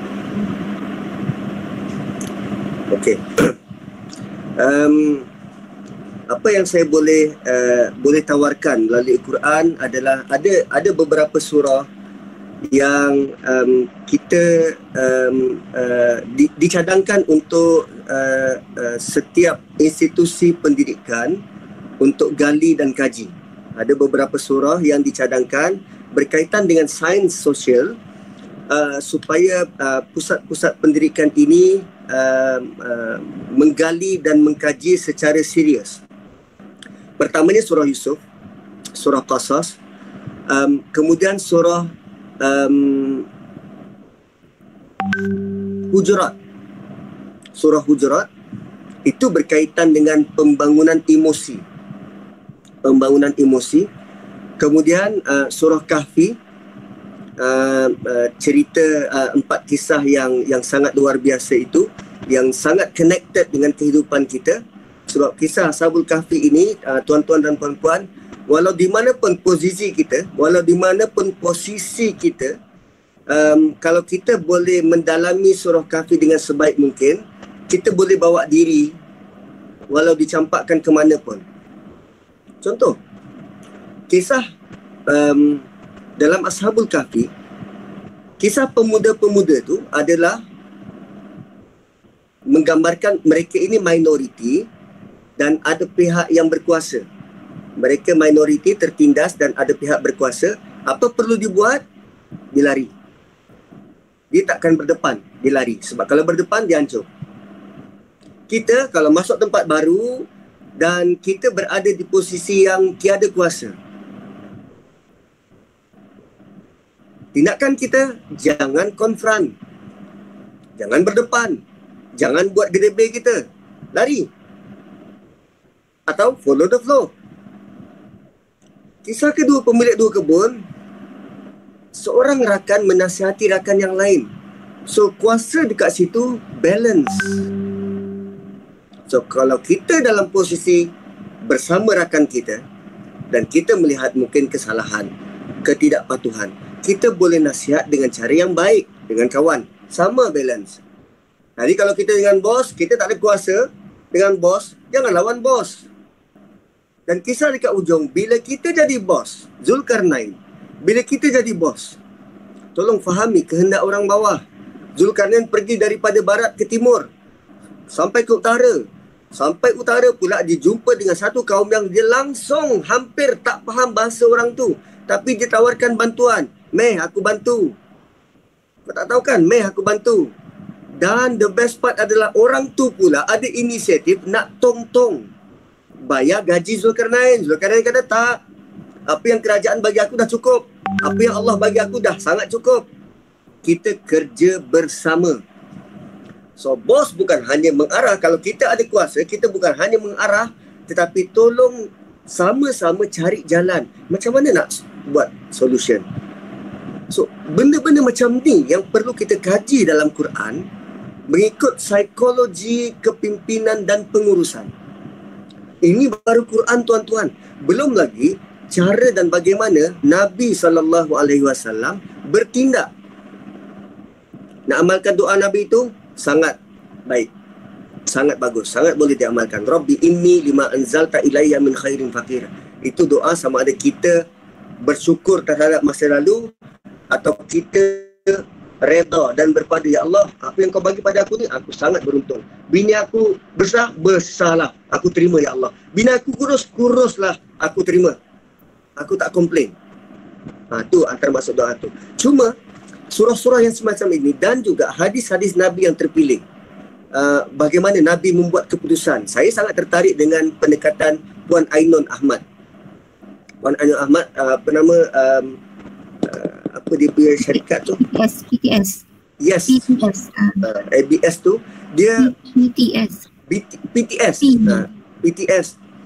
Speaker 2: Okey. Apa yang saya boleh tawarkan melalui Quran adalah ada beberapa surah yang kita dicadangkan untuk setiap institusi pendidikan untuk gali dan kaji. Ada beberapa surah yang dicadangkan berkaitan dengan sains sosial supaya pusat-pusat pendidikan ini menggali dan mengkaji secara serius. Pertamanya surah Yusuf, surah Qasas, kemudian surah Hujurat. Surah Hujurat itu berkaitan dengan pembangunan emosi. Kemudian surah Kahfi, cerita 4 kisah yang sangat luar biasa itu, yang sangat connected dengan kehidupan kita. Sebab kisah Ashabul Kahfi ini, tuan-tuan dan puan-puan, walau di mana pun posisi kita, kalau kita boleh mendalami surah Kahfi dengan sebaik mungkin, kita boleh bawa diri walau dicampakkan ke mana pun. Contoh, kisah dalam Ashabul Kahfi, kisah pemuda-pemuda itu adalah menggambarkan mereka ini minoriti dan ada pihak yang berkuasa. Mereka minoriti tertindas dan ada pihak berkuasa. Apa perlu dibuat? Dia lari. Dia takkan berdepan, dia lari. Sebab kalau berdepan, dia hancur. Kita kalau masuk tempat baru dan kita berada di posisi yang tiada kuasa, tindakan kita jangan konfront, jangan berdepan, jangan buat gedebel kita, lari. Atau follow the flow. Kisah kedua, pemilik 2 kebun. Seorang rakan menasihati rakan yang lain. So kuasa dekat situ balance. So kalau kita dalam posisi bersama rakan kita dan kita melihat mungkin kesalahan, ketidakpatuhan, kita boleh nasihat dengan cara yang baik dengan kawan. Sama balance. Jadi kalau kita dengan bos, kita tak ada kuasa dengan bos, jangan lawan bos. Dan kisah dekat ujung, bila kita jadi bos, Zulkarnain, bila kita jadi bos, tolong fahami kehendak orang bawah. Zulkarnain pergi daripada barat ke timur, sampai ke utara. Sampai utara pula dia jumpa dengan satu kaum yang dia langsung hampir tak faham bahasa orang tu. Tapi dia tawarkan bantuan. Meh, aku bantu. Kau tak tahu kan? Meh, aku bantu. Dan the best part adalah orang tu pula ada inisiatif nak tong-tong bayar gaji Zulkarnain. Zulkarnain kata tak. Apa yang kerajaan bagi aku dah cukup. Apa yang Allah bagi aku dah sangat cukup. Kita kerja bersama. So, bos bukan hanya mengarah. Kalau kita ada kuasa, kita bukan hanya mengarah, tetapi tolong sama-sama cari jalan. Macam mana nak buat solution? So, benda-benda macam ni yang perlu kita kaji dalam Quran mengikut psikologi kepimpinan dan pengurusan. Ini baru Quran, tuan-tuan. Belum lagi cara dan bagaimana Nabi SAW bertindak. Nak amalkan doa Nabi itu sangat baik, sangat bagus, sangat boleh diamalkan. Rabbi inni lima anzalta ilayya min khairin faqir. Itu doa sama ada kita bersyukur terhadap masa lalu atau kita redha dan berpada, ya Allah, apa yang kau bagi pada aku ni, aku sangat beruntung. Bini aku besar, besarlah, aku terima ya Allah. Bini aku kurus, kuruslah, aku terima. Aku tak komplain. Tu antara maksud doa tu. Cuma surah-surah yang semacam ini dan juga hadis-hadis Nabi yang terpilih, bagaimana Nabi membuat keputusan. Saya sangat tertarik dengan pendekatan Puan Ainun Ahmad. Puan Ainun Ahmad, apa nama, apa dia punya syarikat tu?
Speaker 3: PTS.
Speaker 2: Yes.
Speaker 3: PTS.
Speaker 2: ABS tu, dia
Speaker 3: PTS.
Speaker 2: PTS. PTS.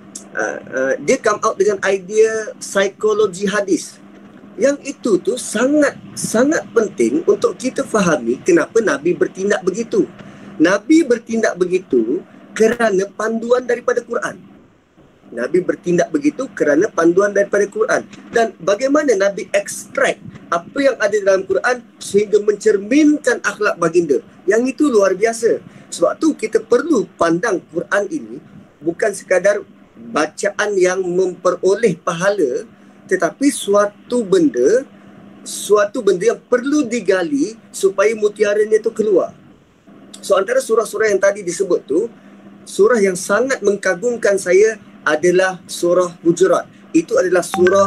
Speaker 2: Dia come out dengan idea psikologi hadis. Yang itu tu sangat penting untuk kita fahami kenapa Nabi bertindak begitu. Nabi bertindak begitu kerana panduan daripada Quran. Nabi bertindak begitu kerana panduan daripada Quran. Dan bagaimana Nabi ekstrak apa yang ada dalam Quran sehingga mencerminkan akhlak baginda. Yang itu luar biasa. Sebab tu kita perlu pandang Quran ini bukan sekadar bacaan yang memperoleh pahala, tetapi suatu benda yang perlu digali supaya mutiaranya itu keluar. So antara surah-surah yang tadi disebut tu, surah yang sangat mengagumkan saya adalah surah Hujurat. Itu adalah surah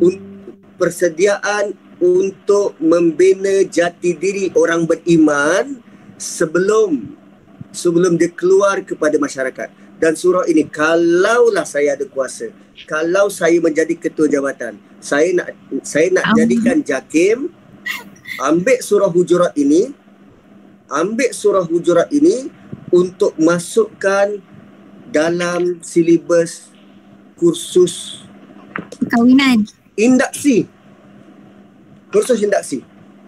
Speaker 2: persediaan untuk membina jati diri orang beriman sebelum dia keluar kepada masyarakat. Dan surah ini, kalaulah saya ada kuasa, kalau saya menjadi ketua jabatan, saya nak jadikan JAKIM, ambil surah Hujurat ini untuk masukkan dalam silibus kursus
Speaker 3: Perkahwinan.
Speaker 2: Kursus induksi.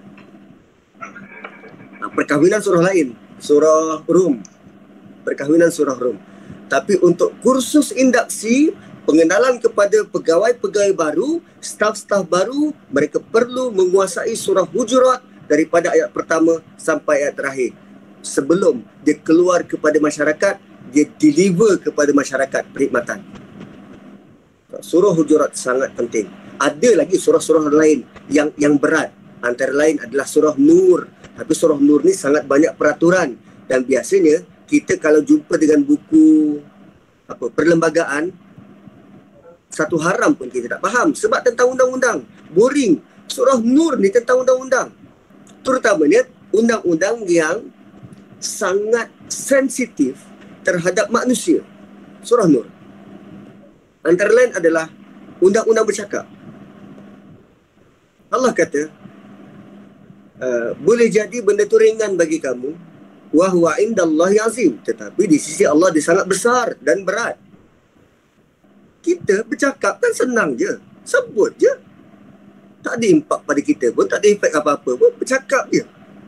Speaker 2: Perkahwinan surah lain, surah Rum. Perkahwinan surah Rum. Tapi untuk kursus induksi, pengenalan kepada pegawai-pegawai baru, staf-staf baru, mereka perlu menguasai surah Hujurat daripada ayat pertama sampai ayat terakhir. Sebelum dia keluar kepada masyarakat, dia deliver kepada masyarakat perkhidmatan. Surah Hujurat sangat penting. Ada lagi surah-surah lain yang berat. Antara lain adalah surah Nur. Tapi surah Nur ni sangat banyak peraturan. Dan biasanya kita kalau jumpa dengan buku perlembagaan, satu haram pun kita tak faham sebab tentang undang-undang. Boring. Surah Nur ni tentang undang-undang. Terutamanya undang-undang yang sangat sensitif terhadap manusia. Surah Nur. Antara lain adalah undang-undang bercakap. Allah kata, boleh jadi benda tu ringan bagi kamu, wa huwa indallahi azim, tetapi di sisi Allah dia sangat besar dan berat. Kita bercakap kan senang je, sebut je, tak ada impak pada kita pun, tak ada efek apa-apa pun, bercakap je.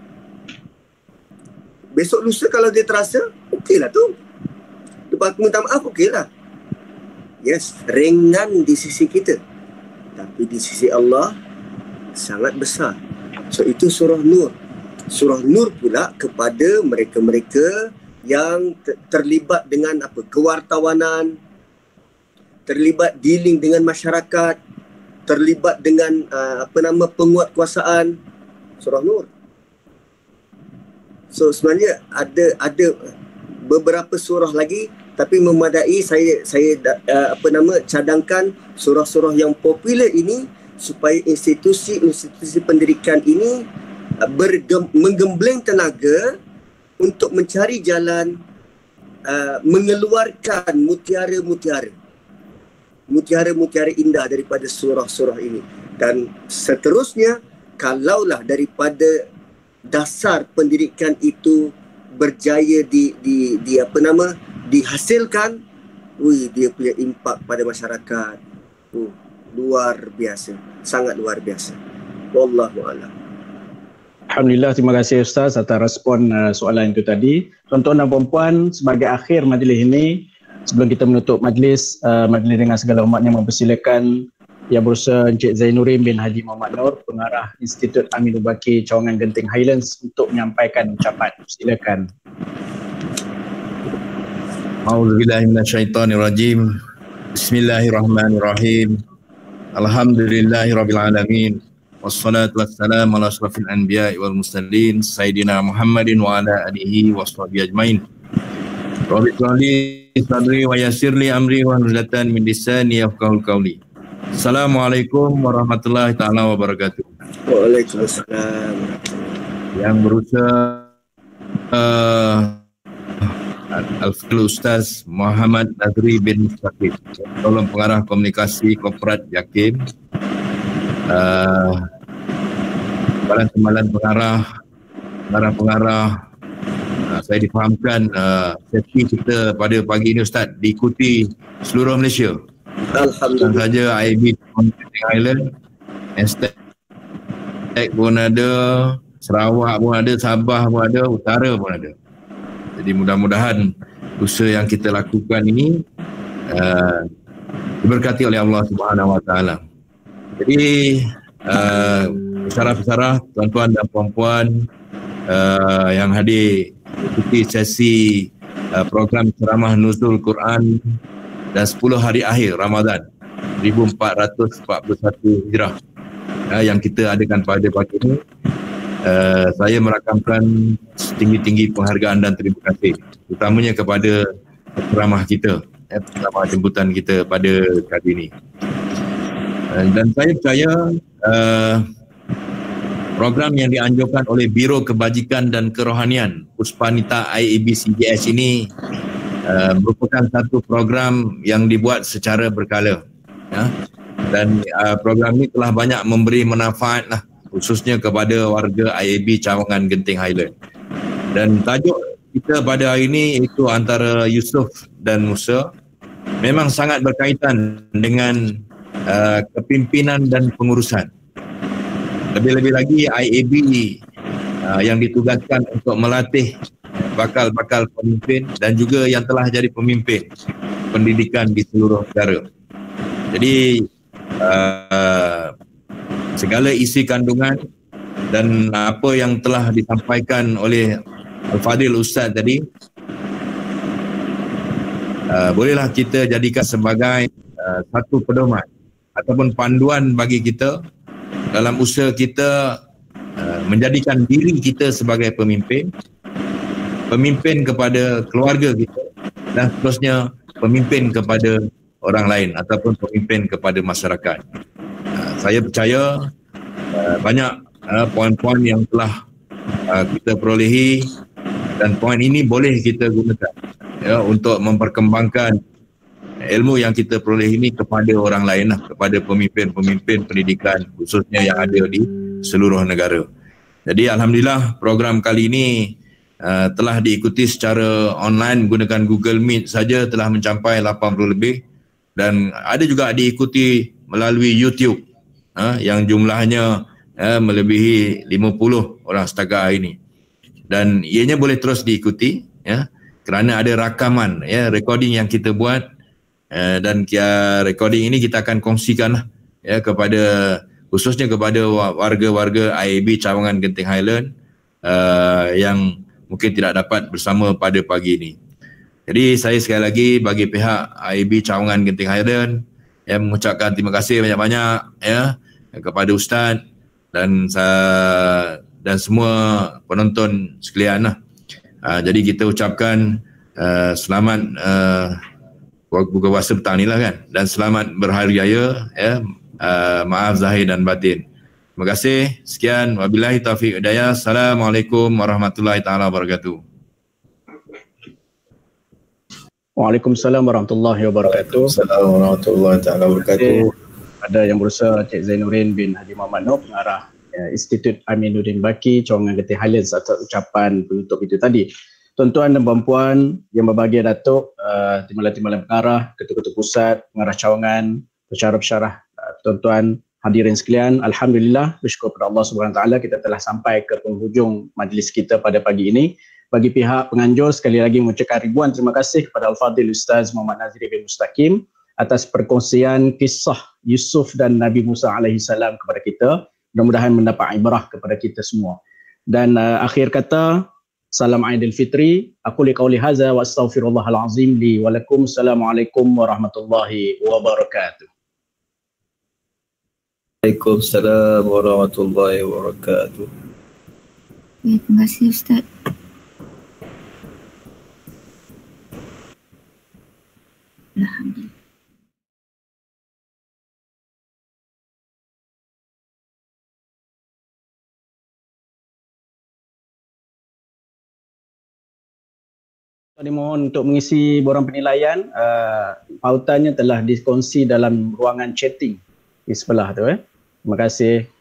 Speaker 2: Besok lusa kalau dia terasa, okeylah tu, lepas aku minta maaf, okeylah. Yes, ringan di sisi kita, tapi di sisi Allah sangat besar. So itu surah Nur. Surah Nur pula kepada mereka-mereka yang terlibat dengan kewartawanan, terlibat dealing dengan masyarakat, terlibat dengan penguatkuasaan. Surah Nur. So sebenarnya ada beberapa surah lagi tapi memadai saya cadangkan surah-surah yang popular ini supaya institusi pendidikan ini menggembleng tenaga untuk mencari jalan mengeluarkan mutiara-mutiara indah daripada surah-surah ini. Dan seterusnya, kalaulah daripada dasar pendidikan itu berjaya dihasilkan, dia punya impak pada masyarakat luar biasa, sangat luar biasa. Wallahu a'lam.
Speaker 1: Alhamdulillah, terima kasih Ustaz atas respon soalan itu tadi. Tuan-tuan dan puan-puan, sebagai akhir majlis ini, sebelum kita menutup majlis dengan segala hormatnya mempersilakan Yang Berusaha Encik Zainuddin bin Haji Muhammad Nur, Pengarah Institut Amin Ubaki Cawangan Genting Highlands untuk menyampaikan ucapan. Silakan.
Speaker 4: A'udzubillahi minasyaitonirrajim. Bismillahirrahmanirrahim. Alhamdulillahirabbil alamin. Wassalatu wassalamu ala asyrafil anbiya'i wal mursalin sayyidina Muhammadin wa ala alihi washabihi ajmain. Rabbi shrahli sadri wa yassirli amri wa hlul min lisani yafqahul qawli. Assalamualaikum warahmatullahi taala wabarakatuh.
Speaker 2: Waalaikumsalam.
Speaker 4: Yang Berusaha Al-Fadil Ustaz Muhammad Nazri bin Mustaqim, tolong pengarah komunikasi korporat Yakin, para temalan pengarah, saya difahamkan sesi kita pada pagi ini Ustaz diikuti seluruh Malaysia.
Speaker 2: Alhamdulillah.
Speaker 4: Bukan saja IAB Island, Estek pun ada, Sarawak pun ada, Sabah pun ada, Utara pun ada. Jadi mudah-mudahan usaha yang kita lakukan ini diberkati oleh Allah Subhanahu Wa Taala. Jadi pesara-pesara, tuan-tuan dan puan-puan yang hadir ikuti sesi program ceramah Nuzul Quran dan 10 hari akhir Ramadan 1441 Hijrah yang kita adakan pada pagi ini. Saya merakamkan setinggi-tinggi penghargaan dan terima kasih utamanya kepada ceramah kita, ceramah jemputan kita pada kali ini. Dan saya percaya program yang dianjurkan oleh Biro Kebajikan dan Kerohanian Puspanita IAB CJS ini merupakan satu program yang dibuat secara berkala, dan program ini telah banyak memberi manfaat khususnya kepada warga IAB Cawangan Genting Highland. Dan tajuk kita pada hari ini itu antara Yusuf dan Musa memang sangat berkaitan dengan kepimpinan dan pengurusan. Lebih-lebih lagi IAB yang ditugaskan untuk melatih bakal-bakal pemimpin dan juga yang telah jadi pemimpin pendidikan di seluruh negara. Jadi segala isi kandungan dan apa yang telah disampaikan oleh Al-Fadil Ustaz tadi bolehlah kita jadikan sebagai satu pedoman ataupun panduan bagi kita dalam usaha kita menjadikan diri kita sebagai pemimpin kepada keluarga kita dan seterusnya pemimpin kepada orang lain ataupun pemimpin kepada masyarakat. Saya percaya banyak poin-poin yang telah kita perolehi dan poin ini boleh kita gunakan untuk memperkembangkan ilmu yang kita peroleh ini kepada orang lain, kepada pemimpin-pemimpin pendidikan khususnya yang ada di seluruh negara. Jadi alhamdulillah program kali ini telah diikuti secara online menggunakan Google Meet saja telah mencapai 80 lebih dan ada juga diikuti melalui YouTube yang jumlahnya melebihi 50 orang setakat hari ini. Dan ianya boleh terus diikuti kerana ada rakaman recording yang kita buat dan recording ini kita akan kongsikan kepada khususnya kepada warga-warga IAB Cawangan Genting Highland yang mungkin tidak dapat bersama pada pagi ini. Jadi saya sekali lagi bagi pihak IAB Cawangan Genting Highland mengucapkan terima kasih banyak-banyak kepada Ustaz dan semua penonton sekalian. Jadi kita ucapkan selamat buka puasa petang ni lah kan, dan selamat berhari raya ya. Maaf zahir dan batin. Terima kasih. Sekian, wabillahi taufiq hidayah. Assalamualaikum warahmatullahi taala wabarakatuh.
Speaker 1: Waalaikumsalam warahmatullahi wabarakatuh.
Speaker 5: Waalaikumsalam warahmatullahi taala wabarakatuh.
Speaker 1: Ada yang berusaha Cik Zainuddin bin Haji Muhammad Nur, pengarah Institut Aminuddin Baki, Cawangan Getty Highlands, atas ucapan penutup itu tadi. Tuan-tuan dan puan-puan yang berbahagia, Datuk, timbalan-timbalan pengarah, ketua-ketua pusat, pengarah cawangan, pensyarah-pensyarah, tuan-tuan hadirin sekalian, alhamdulillah, bersyukur kepada Allah Subhanahu Wa Taala kita telah sampai ke penghujung majlis kita pada pagi ini. Bagi pihak penganjur, sekali lagi mengucapkan ribuan terima kasih kepada Al-Fadhil Ustaz Muhammad Nazri bin Mustaqim atas perkongsian kisah Yusuf dan Nabi Musa alaihi salam kepada kita. Mudah-mudahan mendapat ibrah kepada kita semua. Dan akhir kata, salam Aidil Fitri. Aku liqauli hadza wa astaghfirullahal azim li wa lakum. Assalamualaikum warahmatullahi wabarakatuh.
Speaker 5: Waalaikumsalam warahmatullahi wabarakatuh.
Speaker 3: Terima kasih Ustaz. Alhamdulillah.
Speaker 1: Dimohon untuk mengisi borang penilaian, pautannya telah dikongsi dalam ruangan chatting di sebelah tu. Terima kasih.